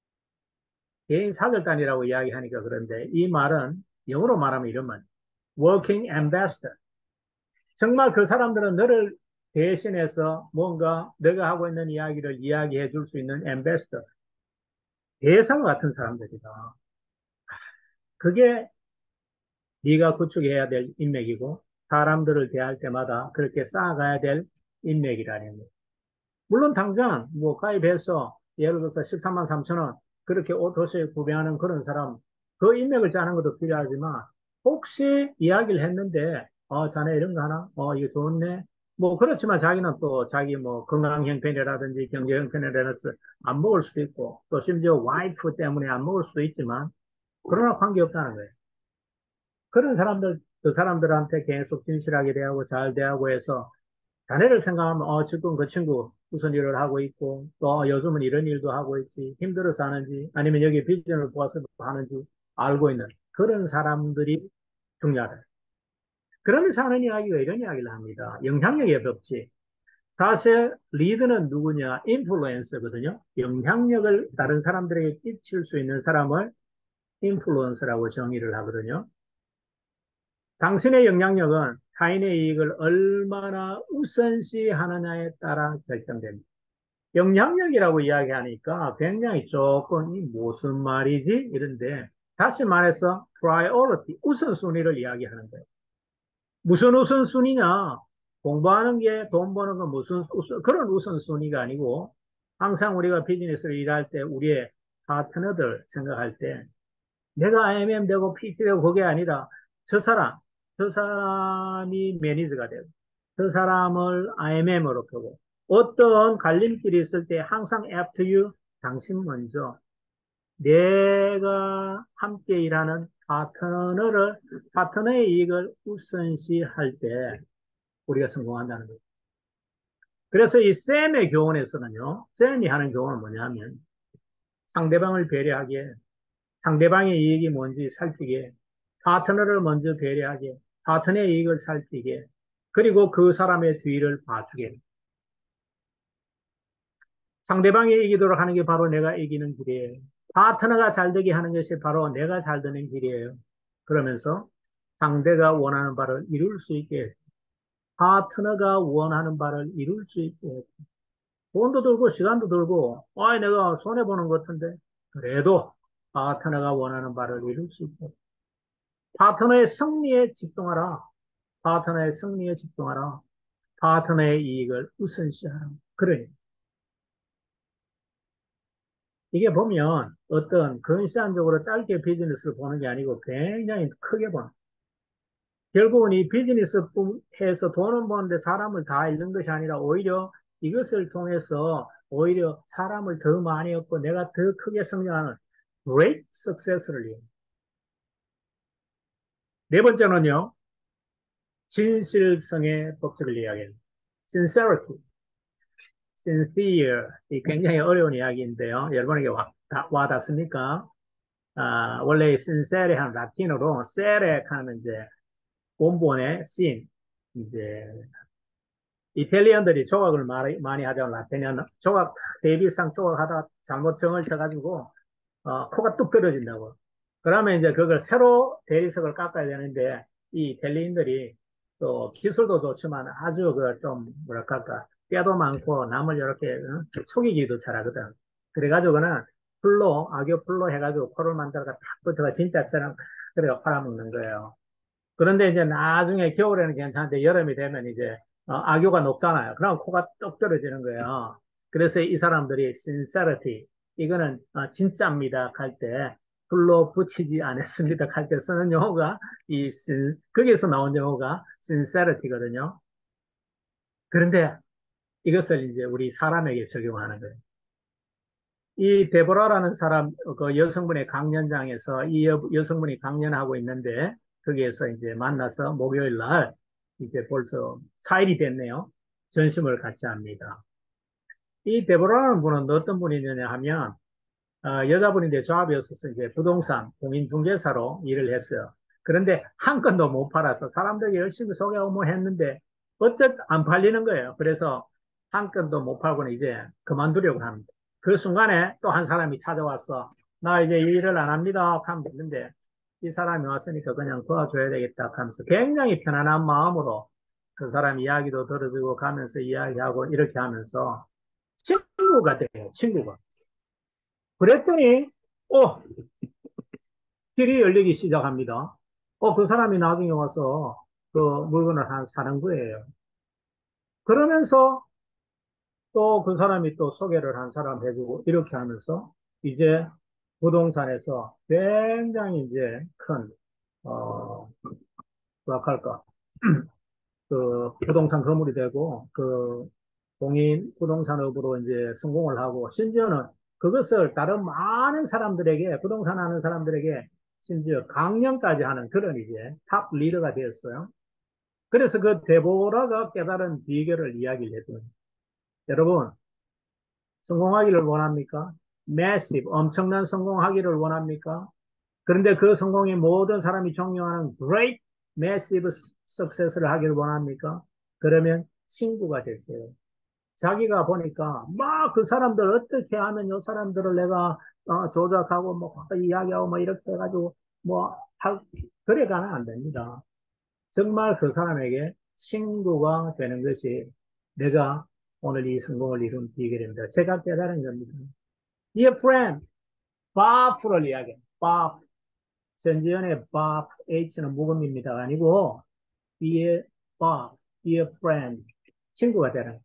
개인 사절단이라고 이야기하니까 그런데 이 말은 영어로 말하면 이런 말, working ambassador. 정말 그 사람들은 너를 대신해서 뭔가 너가 하고 있는 이야기를 이야기해 줄 수 있는 ambassador, 대사와 같은 사람들이다. 그게 네가 구축해야 될 인맥이고 사람들을 대할 때마다 그렇게 쌓아가야 될 인맥이라는 거. 물론 당장 뭐 가입해서 예를 들어서 십삼만 삼천 원 그렇게 옷도시에 구매하는 그런 사람 그 인맥을 짜는 것도 필요하지만 혹시 이야기를 했는데 어 자네 이런 거 하나? 어 이거 좋네. 뭐 그렇지만 자기는 또 자기 뭐 건강 형편이라든지 경제 형편이라든지 안 먹을 수도 있고 또 심지어 와이프 때문에 안 먹을 수도 있지만 그러나 관계없다는 거예요. 그런 사람들, 그 사람들한테 계속 진실하게 대하고 잘 대하고 해서 자네를 생각하면, 어, 지금 그 친구 무슨 일을 하고 있고, 또 요즘은 이런 일도 하고 있지, 힘들어서 하는지, 아니면 여기 비전을 보아서 하는지 알고 있는 그런 사람들이 중요하다. 그러면서 하는 이야기가 이런 이야기를 합니다. 영향력의 법칙. 사실 리드는 누구냐? 인플루엔서거든요. 영향력을 다른 사람들에게 끼칠 수 있는 사람을 인플루언서라고 정의를 하거든요. 당신의 영향력은 타인의 이익을 얼마나 우선시 하느냐에 따라 결정됩니다. 영향력이라고 이야기하니까 굉장히 조금 이 무슨 말이지? 이런데 다시 말해서 priority, 우선순위를 이야기하는 거예요. 무슨 우선순위냐? 공부하는 게 돈 버는 건 무슨 우선, 그런 우선순위가 아니고 항상 우리가 비즈니스를 일할 때 우리의 파트너들 생각할 때 내가 아이엠엠 되고 피티 되고 그게 아니라 저 사람, 저 사람이 매니저가 되고 저 사람을 아이엠엠으로 펴고 어떤 갈림길이 있을 때 항상 after you, 당신 먼저 내가 함께 일하는 파트너를, 파트너의 이익을 우선시할 때 우리가 성공한다는 거예요. 그래서 이 샘의 교훈에서는요, 샘이 하는 교훈은 뭐냐면 상대방을 배려하기에, 상대방의 이익이 뭔지 살피게, 파트너를 먼저 배려하게, 파트너의 이익을 살피게, 그리고 그 사람의 뒤를 봐주게. 상대방이 이기도록 하는 게 바로 내가 이기는 길이에요. 파트너가 잘 되게 하는 것이 바로 내가 잘 되는 길이에요. 그러면서 상대가 원하는 바를 이룰 수 있게, 파트너가 원하는 바를 이룰 수 있게, 돈도 들고 시간도 들고, 아, 내가 손해보는 것 같은데, 그래도 파트너가 원하는 바를 이룰 수 있게. 파트너의 승리에 집중하라. 파트너의 승리에 집중하라. 파트너의 이익을 우선시하라. 그러니 이게 보면 어떤 근시안적으로 짧게 비즈니스를 보는 게 아니고 굉장히 크게 보는. 결국은 이 비즈니스 해서 돈은 버는데 사람을 다 잃는 것이 아니라 오히려 이것을 통해서 오히려 사람을 더 많이 얻고 내가 더 크게 성장하는 great success를 이루는. 네 번째는요, 진실성의 법칙을 이야기합니다. sincerity, sincere. 이 굉장히 어려운 이야기인데요. 여러분에게 와, 와 닿습니까? 아, 원래 sincere한 라틴어로 sere 하면 이제 본본의 sin, 이제 이탈리안들이 조각을 많이, 많이 하죠. 라틴어 조각 데이비상 조각하다 잘못 정을 쳐가지고 어, 코가 뚝 떨어진다고. 그러면 이제 그걸 새로 대리석을 깎아야 되는데 이 이탈리안들이 또 기술도 좋지만 아주 그 좀 뭐랄까 때도 많고 남을 이렇게 어? 속이기도 잘하거든. 그래가지고는 풀로 악교 풀로 해가지고 코를 만들어가 딱 붙여가 진짜처럼 그래가 팔아먹는 거예요. 그런데 이제 나중에 겨울에는 괜찮은데 여름이 되면 이제 어, 악유가 녹잖아요. 그럼 코가 똑 떨어지는 거예요. 그래서 이 사람들이 sincerity, 이거는 어, 진짜입니다 할 때, 불로 붙이지 않았습니다 할 때 쓰는 용어가 이 sin, 거기에서 나온 용어가 sincerity거든요. 그런데 이것을 이제 우리 사람에게 적용하는 거예요. 이 데보라라는 사람, 그 여성분의 강연장에서 이 여, 여성분이 강연하고 있는데, 거기에서 이제 만나서 목요일 날, 이제 벌써 사 일이 됐네요. 전심을 같이 합니다. 이 데보라라는 분은 어떤 분이냐 하면, 어, 여자분인데 조합이었어서 이제 부동산 공인중개사로 일을 했어요. 그런데 한 건도 못 팔아서 사람들이 열심히 소개하고 뭐 했는데 어쨌든 안 팔리는 거예요. 그래서 한 건도 못 팔고는 이제 그만두려고 합니다. 그 순간에 또 한 사람이 찾아왔어. 나 이제 이 일을 안 합니다. 하면 됐는데 이 사람이 왔으니까 그냥 도와줘야 되겠다 하면서 굉장히 편안한 마음으로 그 사람 이야기도 들어주고 가면서 이야기하고 이렇게 하면서 친구가 돼요. 친구가. 그랬더니 어 길이 열리기 시작합니다. 어 그 사람이 나중에 와서 그 물건을 한 사는 거예요. 그러면서 또 그 사람이 또 소개를 한 사람 해주고 이렇게 하면서 이제 부동산에서 굉장히 이제 큰 어, 뭐랄까 그 부동산 거물이 되고 그 공인 부동산업으로 이제 성공을 하고 심지어는 그것을 다른 많은 사람들에게 부동산 하는 사람들에게 심지어 강연까지 하는 그런 이제 탑 리더가 되었어요. 그래서 그 데보라가 깨달은 비결을 이야기를 해줘요. 여러분 성공하기를 원합니까? massive 엄청난 성공하기를 원합니까? 그런데 그 성공이 모든 사람이 존경하는 great massive success를 하기를 원합니까? 그러면 친구가 되세요. 자기가 보니까 막 그 사람들 어떻게 하면 요 사람들을 내가 어, 조작하고 뭐 이야기하고 뭐 이렇게 해가지고 뭐 할, 그래가는 안 됩니다. 정말 그 사람에게 친구가 되는 것이 내가 오늘 이 성공을 이룬 비결입니다. 제가 깨달은 겁니다. Dear friend, 바프를 이야기해. 바프. 전지현의 바프, H는 묵음입니다. 아니고, Dear 바프, Dear friend. 친구가 되는.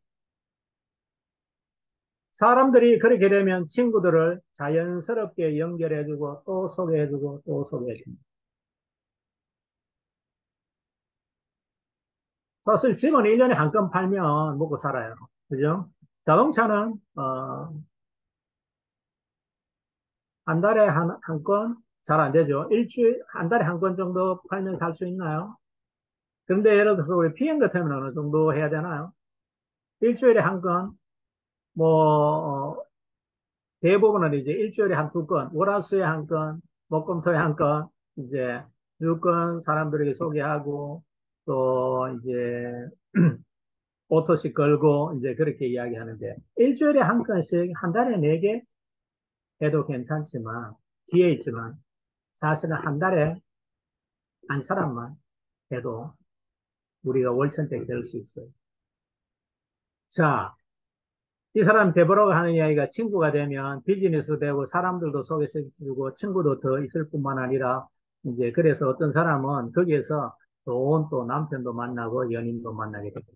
사람들이 그렇게 되면 친구들을 자연스럽게 연결해주고 또 소개해주고 또 소개해줍니다. 사실 집은 일 년에 한 건 팔면 먹고 살아요. 그죠? 자동차는, 어, 한 달에 한, 한 건 잘 안 되죠. 일주일, 한 달에 한 건 정도 팔면 살 수 있나요? 그런데 예를 들어서 우리 피엠 같으면 어느 정도 해야 되나요? 일주일에 한 건, 뭐, 어, 대부분은 이제 일주일에 한 두 건, 월화수에 한 건, 목금토에 한 건, 이제 육 건 사람들에게 소개하고, 또 이제 오토씩 걸고, 이제 그렇게 이야기하는데, 일주일에 한 건씩 한 달에 네 개 해도 괜찮지만, 뒤에 있지만, 사실은 한 달에 한 사람만 해도 우리가 월천택이 될 수 있어요. 자, 이 사람 되보라고 하는 이야기가 친구가 되면 비즈니스 되고 사람들도 소개시켜주고 친구도 더 있을 뿐만 아니라 이제 그래서 어떤 사람은 거기에서 좋은 또 남편도 만나고 연인도 만나게 됩니다.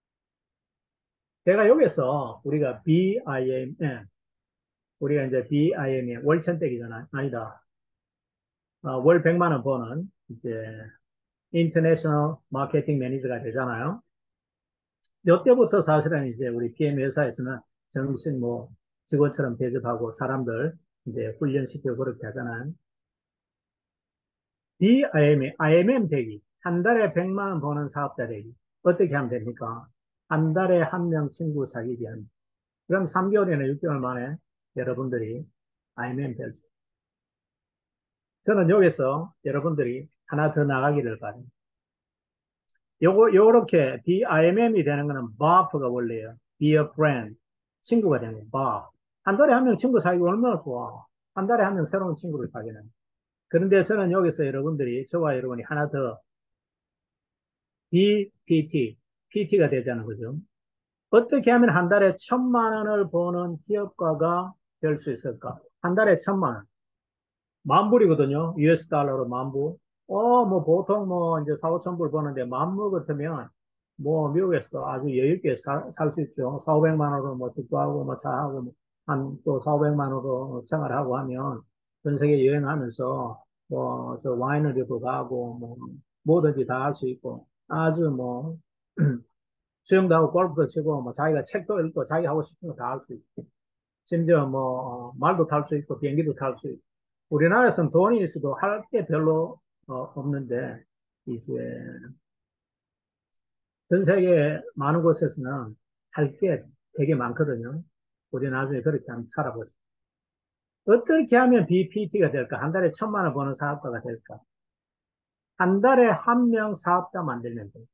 제가 여기서 우리가 비아이엠, 우리가 이제 비아이엠이 월천택이잖아. 아니다. 어, 월 백만 원 버는 이제 인터내셔널 마케팅 매니저가 되잖아요. 이때부터 사실은 이제 우리 피엠 회사에서는 정식 뭐 직원처럼 대접하고 사람들 이제 훈련시키고 그렇게 하잖아요. 이 아이엠이, 아이엠엠 되기. 한 달에 백만 원 버는 사업자 되기. 어떻게 하면 됩니까? 한 달에 한 명 친구 사귀기 합니다. 그럼 삼 개월이나 육 개월 만에 여러분들이 아이엠엠 될 수. 저는 여기서 여러분들이 하나 더 나가기를 바랍니다. 요거, 요렇게 비아이엠엠이 되는 거는 버프가 원래요. Be a friend. 친구가 되는 거예요. 버프. 한 달에 한 명 친구 사귀기 얼마나 좋아. 한 달에 한 명 새로운 친구를 사귀는. 그런데 저는 여기서 여러분들이, 저와 여러분이 하나 더 비피티, 피티가 되자는 거죠. 어떻게 하면 한 달에 천만 원을 버는 기업가가 될 수 있을까? 한 달에 천만 원. 만 불이거든요. 유에스 달러로 만 불. 어, 뭐 보통 뭐 이제 사, 오천 불 버는데 만 불 같으면 뭐 미국에서 아주 여유 있게 살 수 있죠. 사, 오백만 원으로 뭐 집도하고 뭐 차하고 뭐 한 또 사, 오백만 원으로 생활하고 하면 전 세계 여행하면서 뭐 저 와이너리도 가고 뭐 뭐든지 다 할 수 있고 아주 뭐 수영도 하고 골프도 치고 뭐 자기가 책도 읽고 자기 하고 싶은 거 다 할 수 있고 심지어 뭐 어, 말도 탈 수 있고 비행기도 탈 수 있고 우리나라에서는 돈이 있어도 할 게 별로 어, 없는데 이제 전 세계 많은 곳에서는 할 게 되게 많거든요. 우리 나중에 그렇게 한번 살아보세요. 어떻게 하면 비피티가 될까? 한 달에 천만 원 버는 사업가가 될까? 한 달에 한 명 사업자 만들면 돼요.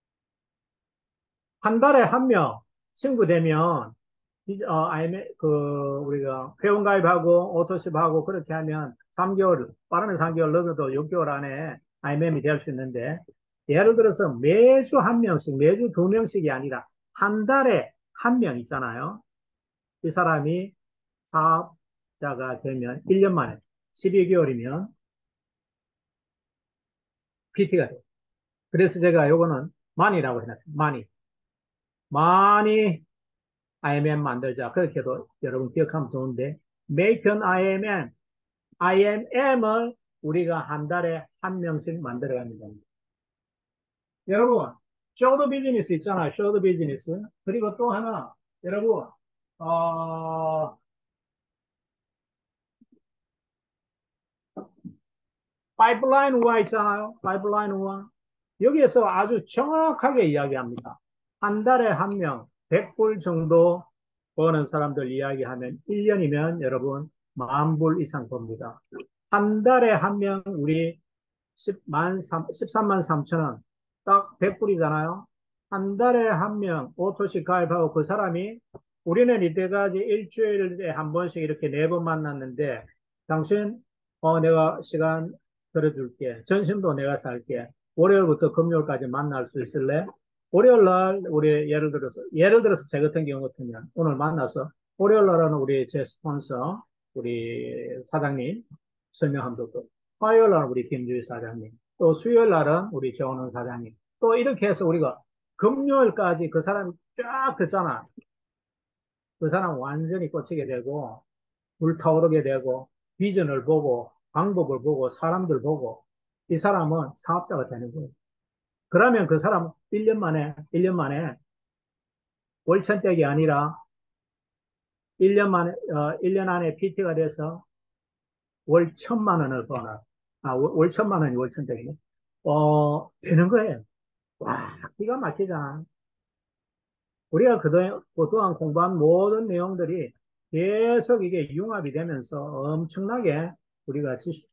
한 달에 한 명 친구 되면 어, 아이엠, 그, 우리가 회원가입하고 오토십하고 그렇게 하면 삼 개월, 빠르면 삼 개월, 늦어도 육 개월 안에 아이엠엠이 될 수 있는데, 예를 들어서 매주 한 명씩, 매주 두 명씩이 아니라 한 달에 한 명 있잖아요. 이 사람이 사업자가 되면 일 년 만에, 십이 개월이면 피티가 돼요. 그래서 제가 요거는 많이라고 해놨어요. 많이. 많이 아이엠엠 만들자. 그렇게도 여러분 기억하면 좋은데, make an 아이엠엠, 아이엠엠을 우리가 한 달에 한 명씩 만들어가는 겁니다. 여러분, 쇼드 비즈니스 있잖아요. 쇼드 비즈니스. 그리고 또 하나, 여러분, 어, 파이프라인 우화 있잖아요. 파이프라인 우화. 여기에서 아주 정확하게 이야기합니다. 한 달에 한 명, 백 불 정도 버는 사람들 이야기하면 일 년이면 여러분 만 불 이상 법니다. 한 달에 한 명 우리 십만 십삼만 삼천 원. 딱 백 불이잖아요. 한 달에 한 명 오토씩 가입하고 그 사람이 우리는 이때까지 일주일에 한 번씩 이렇게 네 번 만났는데 당신 어 내가 시간 들어줄게. 전심도 내가 살게. 월요일부터 금요일까지 만날 수 있을래? 월요일 날 우리 예를 들어서 예를 들어서 제 같은 경우 같으면 오늘 만나서 월요일 날은 우리 제 스폰서 우리 사장님 설명함 듣고 화요일 날은 우리 김주희 사장님, 또 수요일 날은 우리 정원훈 사장님, 또 이렇게 해서 우리가 금요일까지 그 사람이 쫙 듣잖아. 그 사람 완전히 꽂히게 되고, 불타오르게 되고, 비전을 보고, 방법을 보고, 사람들 보고, 이 사람은 사업자가 되는 거예요. 그러면 그 사람 일 년 만에, 일 년 만에 월천댁이 아니라 일 년 만에, 어, 일 년 안에 피티가 돼서 월 천만 원을 버나, 아, 월, 월 천만 원이 월 천백이네. 어, 되는 거예요. 와, 기가 막히잖아. 우리가 그동안, 그동안 공부한 모든 내용들이 계속 이게 융합이 되면서 엄청나게 우리가 지식,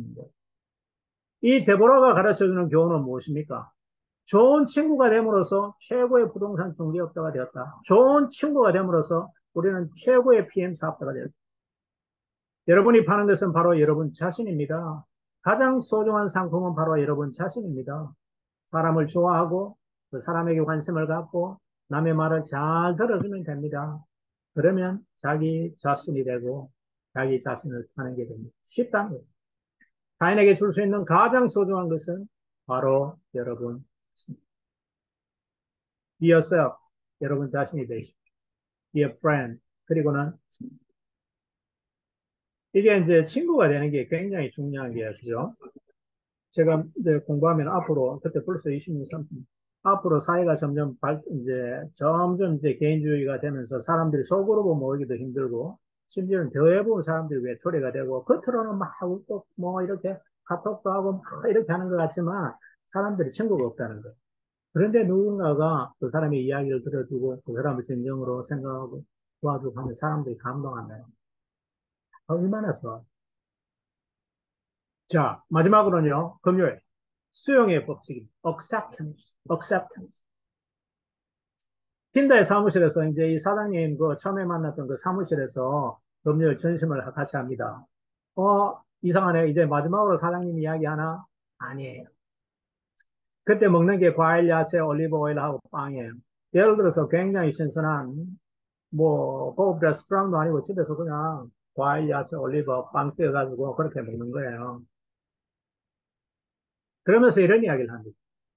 이 데보라가 가르쳐 주는 교훈은 무엇입니까? 좋은 친구가 됨으로써 최고의 부동산 중개업자가 되었다. 좋은 친구가 됨으로써 우리는 최고의 피엠 사업자가 되었다. 여러분이 파는 것은 바로 여러분 자신입니다. 가장 소중한 상품은 바로 여러분 자신입니다. 사람을 좋아하고 그 사람에게 관심을 갖고 남의 말을 잘 들어주면 됩니다. 그러면 자기 자신이 되고 자기 자신을 파는 게 됩니다. 쉽다는 거예요. 타인에게 줄 수 있는 가장 소중한 것은 바로 여러분. Be yourself. 여러분 자신이 되십시오. Be a friend. 그리고는 이게 이제 친구가 되는 게 굉장히 중요한 게요. 그죠? 제가 이제 공부하면 앞으로, 그때 벌써 이십 년, 삼십 년, 앞으로 사회가 점점 발, 이제 점점 이제 개인주의가 되면서 사람들이 속으로 모이기도 힘들고, 심지어는 대부분 사람들이 외톨이가 되고, 겉으로는 막 하고 또 뭐 이렇게 카톡도 하고 막 이렇게 하는 것 같지만, 사람들이 친구가 없다는 거예요. 그런데 누군가가 그 사람의 이야기를 들어주고, 그 사람을 진정으로 생각하고 도와주고 하면 사람들이 감동한다요. 얼마나 좋아. 자, 마지막으로는요, 금요일. 수용의 법칙입니다. acceptance, acceptance. 틴다의 사무실에서 이제 이 사장님 그 처음에 만났던 그 사무실에서 금요일 점심을 같이 합니다. 어, 이상하네. 이제 마지막으로 사장님 이야기 하나? 아니에요. 그때 먹는 게 과일, 야채, 올리브 오일하고 빵이에요. 예를 들어서 굉장히 신선한 뭐 고급 레스토랑도 아니고 집에서 그냥 과일, 야채, 올리브, 빵 떼어가지고 그렇게 먹는 거예요. 그러면서 이런 이야기를 합니다.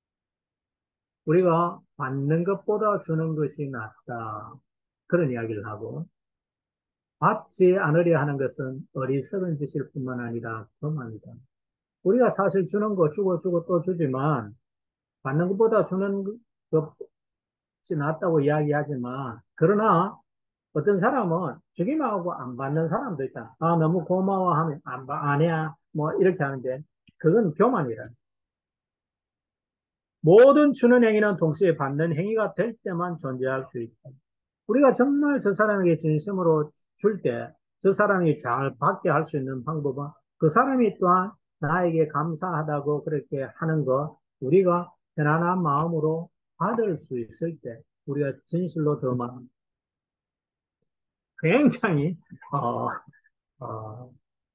우리가 받는 것보다 주는 것이 낫다. 그런 이야기를 하고, 받지 않으려 하는 것은 어리석은 짓일 뿐만 아니라 그만이다. 우리가 사실 주는 거 주고 주고 또 주지만, 받는 것보다 주는 것이 낫다고 이야기하지만, 그러나 어떤 사람은 주기만 하고 안 받는 사람도 있다. 아, 너무 고마워하면 안, 받- 안 해. 뭐, 이렇게 하는데, 그건 교만이라. 모든 주는 행위는 동시에 받는 행위가 될 때만 존재할 수 있다. 우리가 정말 저 사람에게 진심으로 줄 때, 저 사람이 잘 받게 할 수 있는 방법은 그 사람이 또한 나에게 감사하다고 그렇게 하는 것, 우리가 편안한 마음으로 받을 수 있을 때, 우리가 진실로 더 많은, 굉장히, 어, 어,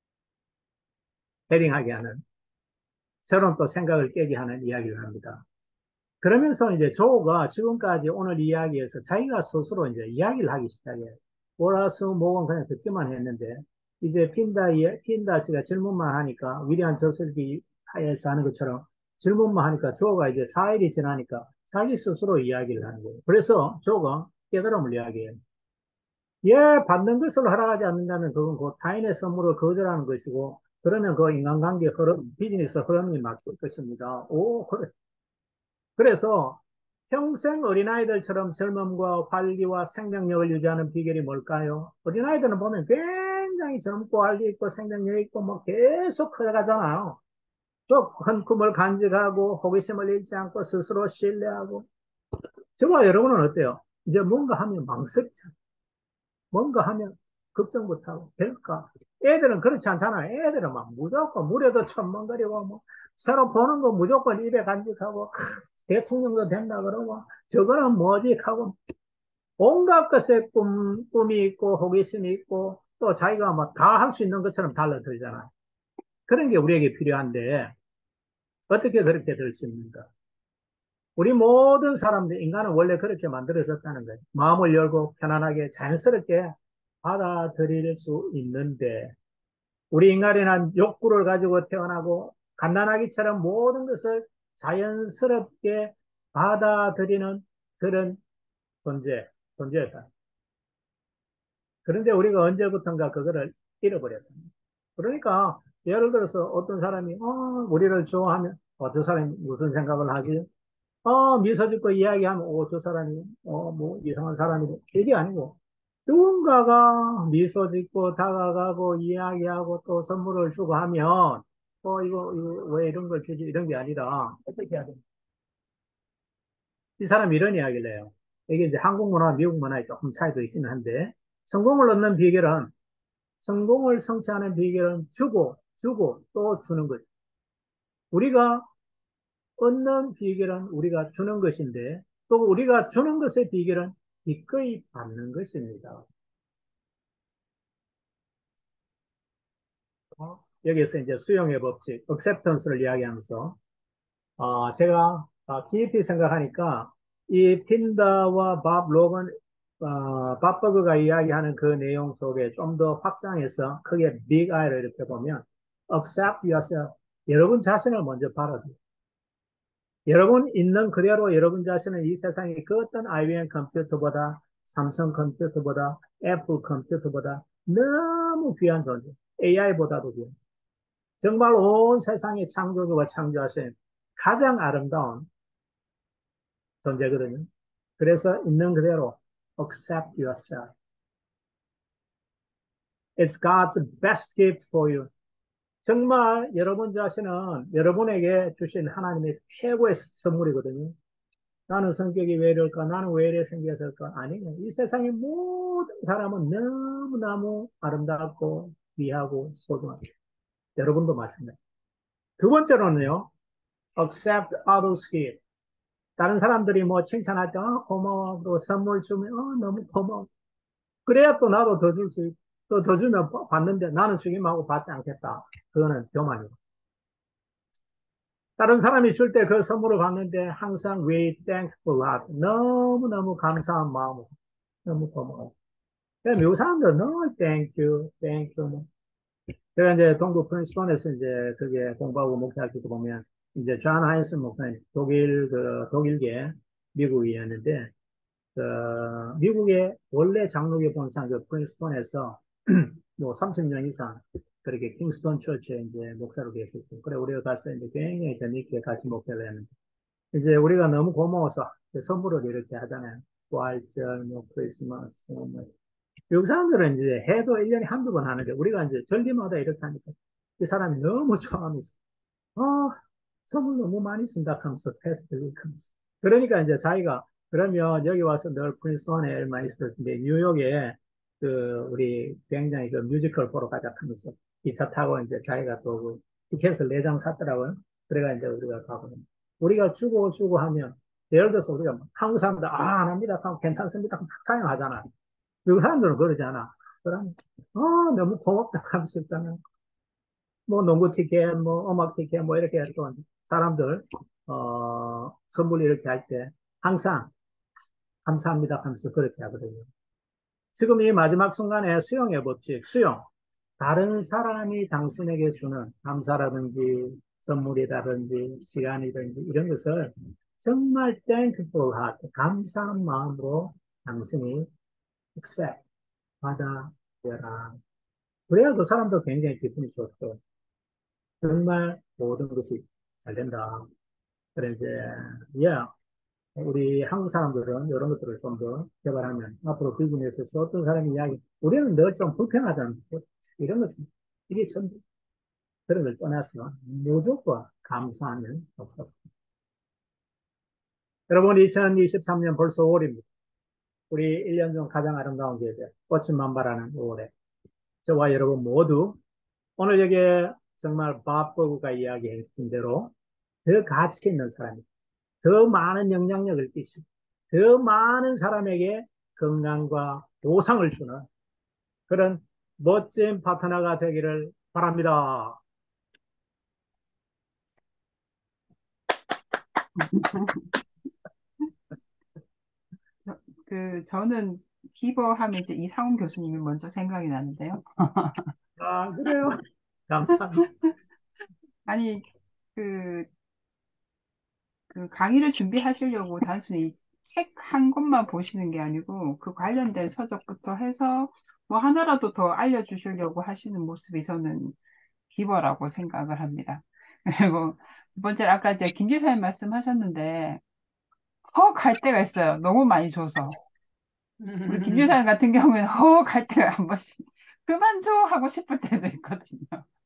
헤딩하게 하는, 새로운 또 생각을 깨게 하는 이야기를 합니다. 그러면서 이제 조가 지금까지 오늘 이야기에서 자기가 스스로 이제 이야기를 하기 시작해요. 월화수목은 그냥 듣기만 했는데, 이제 핀다, 핀다 씨가 질문만 하니까, 위대한 저술기 하에서 하는 것처럼 질문만 하니까 조가 이제 사 일이 지나니까 자기 스스로 이야기를 하는 거예요. 그래서 조가 깨달음을 이야기해요. 예, 받는 것을 허락하지 않는다면 그건 그 타인의 선물을 거절하는 것이고, 그러면 그 인간관계 흐름, 비즈니스 흐름이 막힐 것입니다. 오, 그래. 그래서 평생 어린아이들처럼 젊음과 활기와 생명력을 유지하는 비결이 뭘까요? 어린아이들은 보면 굉장히 젊고 활기 있고 생명력 있고 뭐 계속 커가잖아요. 또 큰 꿈을 간직하고 호기심을 잃지 않고 스스로 신뢰하고. 저와 여러분은 어때요? 이제 뭔가 하면 망설이잖아요. 뭔가 하면 걱정부터 하고 될까? 애들은 그렇지 않잖아요. 애들은 막 무조건 물에도 천멍거리고 뭐 새로 보는 거 무조건 입에 간직하고 대통령도 된다 그러고 저거는 뭐지 하고 온갖 것에 꿈, 꿈이 있고 호기심이 있고 또 자기가 뭐 다 할 수 있는 것처럼 달라들잖아. 그런 게 우리에게 필요한데 어떻게 그렇게 될 수 있는가? 우리 모든 사람들, 인간은 원래 그렇게 만들어졌다는 거예요. 마음을 열고 편안하게 자연스럽게 받아들일 수 있는데 우리 인간이란 욕구를 가지고 태어나고 갓난아기처럼 모든 것을 자연스럽게 받아들이는 그런 존재, 존재다. 그런데 우리가 언제부턴가 그거를 잃어버렸다. 그러니까 예를 들어서 어떤 사람이 어, 우리를 좋아하면 어, 저 사람이 무슨 생각을 하지? 어, 미소 짓고 이야기하면 어, 저 사람이 어, 뭐 이상한 사람이고 이게 아니고 누군가가 미소 짓고 다가가고 이야기하고 또 선물을 주고 하면, 어, 이거, 이거 왜 이런 걸 주지? 이런 게 아니라, 어떻게 해야 돼? 이 사람이 이런 이야기를 해요. 이게 이제 한국 문화, 미국 문화에 조금 차이도 있기는 한데, 성공을 얻는 비결은, 성공을 성취하는 비결은 주고, 주고, 또 주는 것. 우리가 얻는 비결은 우리가 주는 것인데, 또 우리가 주는 것의 비결은 기꺼이 받는 것입니다. 어? 여기서 이제 수용의 법칙, acceptance를 이야기하면서, 어, 제가 어, 깊이 생각하니까 이 틴다와 밥 로건, 어, 밥 버그가 이야기하는 그 내용 속에 좀 더 확장해서 크게 빅 아이를 이렇게 보면 accept yourself. 여러분 자신을 먼저 받아들여요. 여러분 있는 그대로 여러분 자신은 이 세상의 그 어떤 아이비엠 컴퓨터보다 삼성 컴퓨터보다 애플 컴퓨터보다 너무 귀한 존재. 에이아이보다도 귀한. 정말 온 세상의 창조주가 창조하신 가장 아름다운 존재거든요. 그래서 있는 그대로 accept yourself. It's God's best gift for you. 정말 여러분 자신은 여러분에게 주신 하나님의 최고의 선물이거든요. 나는 성격이 왜 이럴까? 나는 왜 이래 생겼을까? 아니에요. 이 세상의 모든 사람은 너무너무 아름답고 귀하고 소중합니다. 여러분도 마찬가지. 두 번째로는요, accept others' gift. 다른 사람들이 뭐 칭찬할 때, 어, 고마워. 또 선물 주면, 어, 너무 고마워. 그래야 또 나도 더 줄 수 있고, 또 더 주면 받는데 나는 주기만 하고 받지 않겠다. 그거는 교만이고. 다른 사람이 줄 때 그 선물을 받는데 항상 we thankful heart. 너무너무 감사한 마음으로. 너무 고마워. 그냥 미국 사람들은 너무 thank you, thank you. 뭐. 제가 이제 동부 프린스턴에서 이제 그게 공부하고 목회할 때 보면 이제 존 하인스 목사님, 독일, 그, 독일계 미국이었는데, 그, 미국의 원래 장로교 본산 그 프린스턴에서 뭐 삼십 년 이상 그렇게 킹스턴 처치에 이제 목사로 계셨고, 그래, 우리가 가서 이제 굉장히 재미있게 같이 목회를 했는데, 이제 우리가 너무 고마워서 선물을 이렇게 하잖아요. 부활절, 뭐 크리스마스, 뭐 미국 사람들은 이제 해도 일 년에 한두 번 하는데 우리가 이제 절기마다 이렇게 하니까 이 사람이 너무 좋아하면서 아, 선물 너무 많이 쓴다 하면서 페스티벌 하면서 그러니까 이제 자기가 그러면 여기 와서 늘 프린스턴에 많이 있을 텐데 뉴욕에 그 우리 굉장히 그 뮤지컬 보러 가자 하면서 기차 타고 이제 자기가 또그 티켓을 네 장 샀더라고요. 그래가 이제 우리가 가고 우리가 주고 주고 하면 예를 들어서 우리가 한국 사람들 아, 안 합니다. 하면 괜찮습니다. 막 사용하잖아. 미국 사람들은 그러지 않아. 그럼, 어, 너무 고맙다 하면서 있잖아요. 뭐, 농구 티켓, 뭐, 음악 티켓, 뭐, 이렇게 또 사람들, 어, 선물 이렇게 할 때 항상 감사합니다 하면서 그렇게 하거든요. 지금 이 마지막 순간에 수용의 법칙, 수용. 다른 사람이 당신에게 주는 감사라든지 선물이라든지 시간이든지 이런 것을 정말 thankful heart, 감사한 마음으로 당신이 accept, 받아들여라. 그래야 그 사람도 굉장히 기분이 좋죠. 정말 모든 것이 잘 된다. 그래, 이제, 예, 우리 한국 사람들은 이런 것들을 좀 더 개발하면 앞으로 비즈니스에서 어떤 사람이 이야기, 우리는 늘 좀 불평하잖아. 이런 것, 이게 참, 그런 걸 떠나서 무조건 감사하면 없어. 여러분, 이천이십삼 년 벌써 오월입니다. 우리 일 년 중 가장 아름다운 계절, 꽃이 만발하는 오월에 저와 여러분 모두 오늘 여기에 정말 밥버구가 이야기했던 대로 더 가치 있는 사람이, 더 많은 영향력을 끼치고, 더 많은 사람에게 건강과 보상을 주는 그런 멋진 파트너가 되기를 바랍니다. 저, 그, 저는 기버 하면 이제 이상훈 교수님이 먼저 생각이 나는데요. 아, 그래요. 감사합니다. 아니, 그, 그 강의를 준비하시려고 단순히 책 한 권만 보시는 게 아니고 그 관련된 서적부터 해서 뭐 하나라도 더 알려주시려고 하시는 모습이 저는 기버라고 생각을 합니다. 그리고 두 번째로 아까 이제 김 지사님 말씀하셨는데 헉 할 때가 있어요. 너무 많이 줘서. 우리 김유산 같은 경우에는 허 갈 때 한 번씩 그만 줘 하고 싶을 때도 있거든요.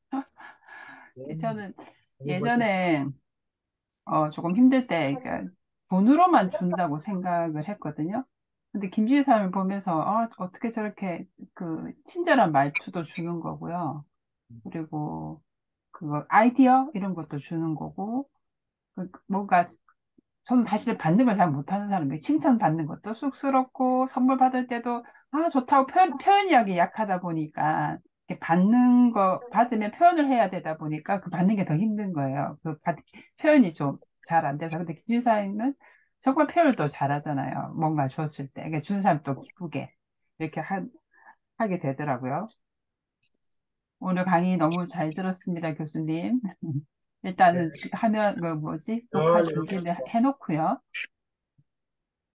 음, 저는 이게 뭐 좀, 예전에 어, 조금 힘들 때 그러니까 돈으로만 준다고 생각을 했거든요. 근데 김지희님을 보면서 아, 어떻게 저렇게 그 친절한 말투도 주는 거고요. 그리고 그거 아이디어 이런 것도 주는 거고 그 뭔가 저는 사실 받는 걸 잘 못하는 사람이에요. 칭찬 받는 것도 쑥스럽고 선물 받을 때도 아 좋다고 표현, 표현력이 약하다 보니까 이렇게 받는 거 받으면 표현을 해야 되다 보니까 그 받는 게 더 힘든 거예요. 그 받, 표현이 좀 잘 안 돼서 근데 김유사님은 정말 표현을 또 잘하잖아요. 뭔가 줬을 때 그러니까 준 사람 또 기쁘게 이렇게 하, 하게 되더라고요. 오늘 강의 너무 잘 들었습니다, 교수님. 네. 일단은 하면 그 뭐지 어, 녹화 네. 중지를 해놓고요.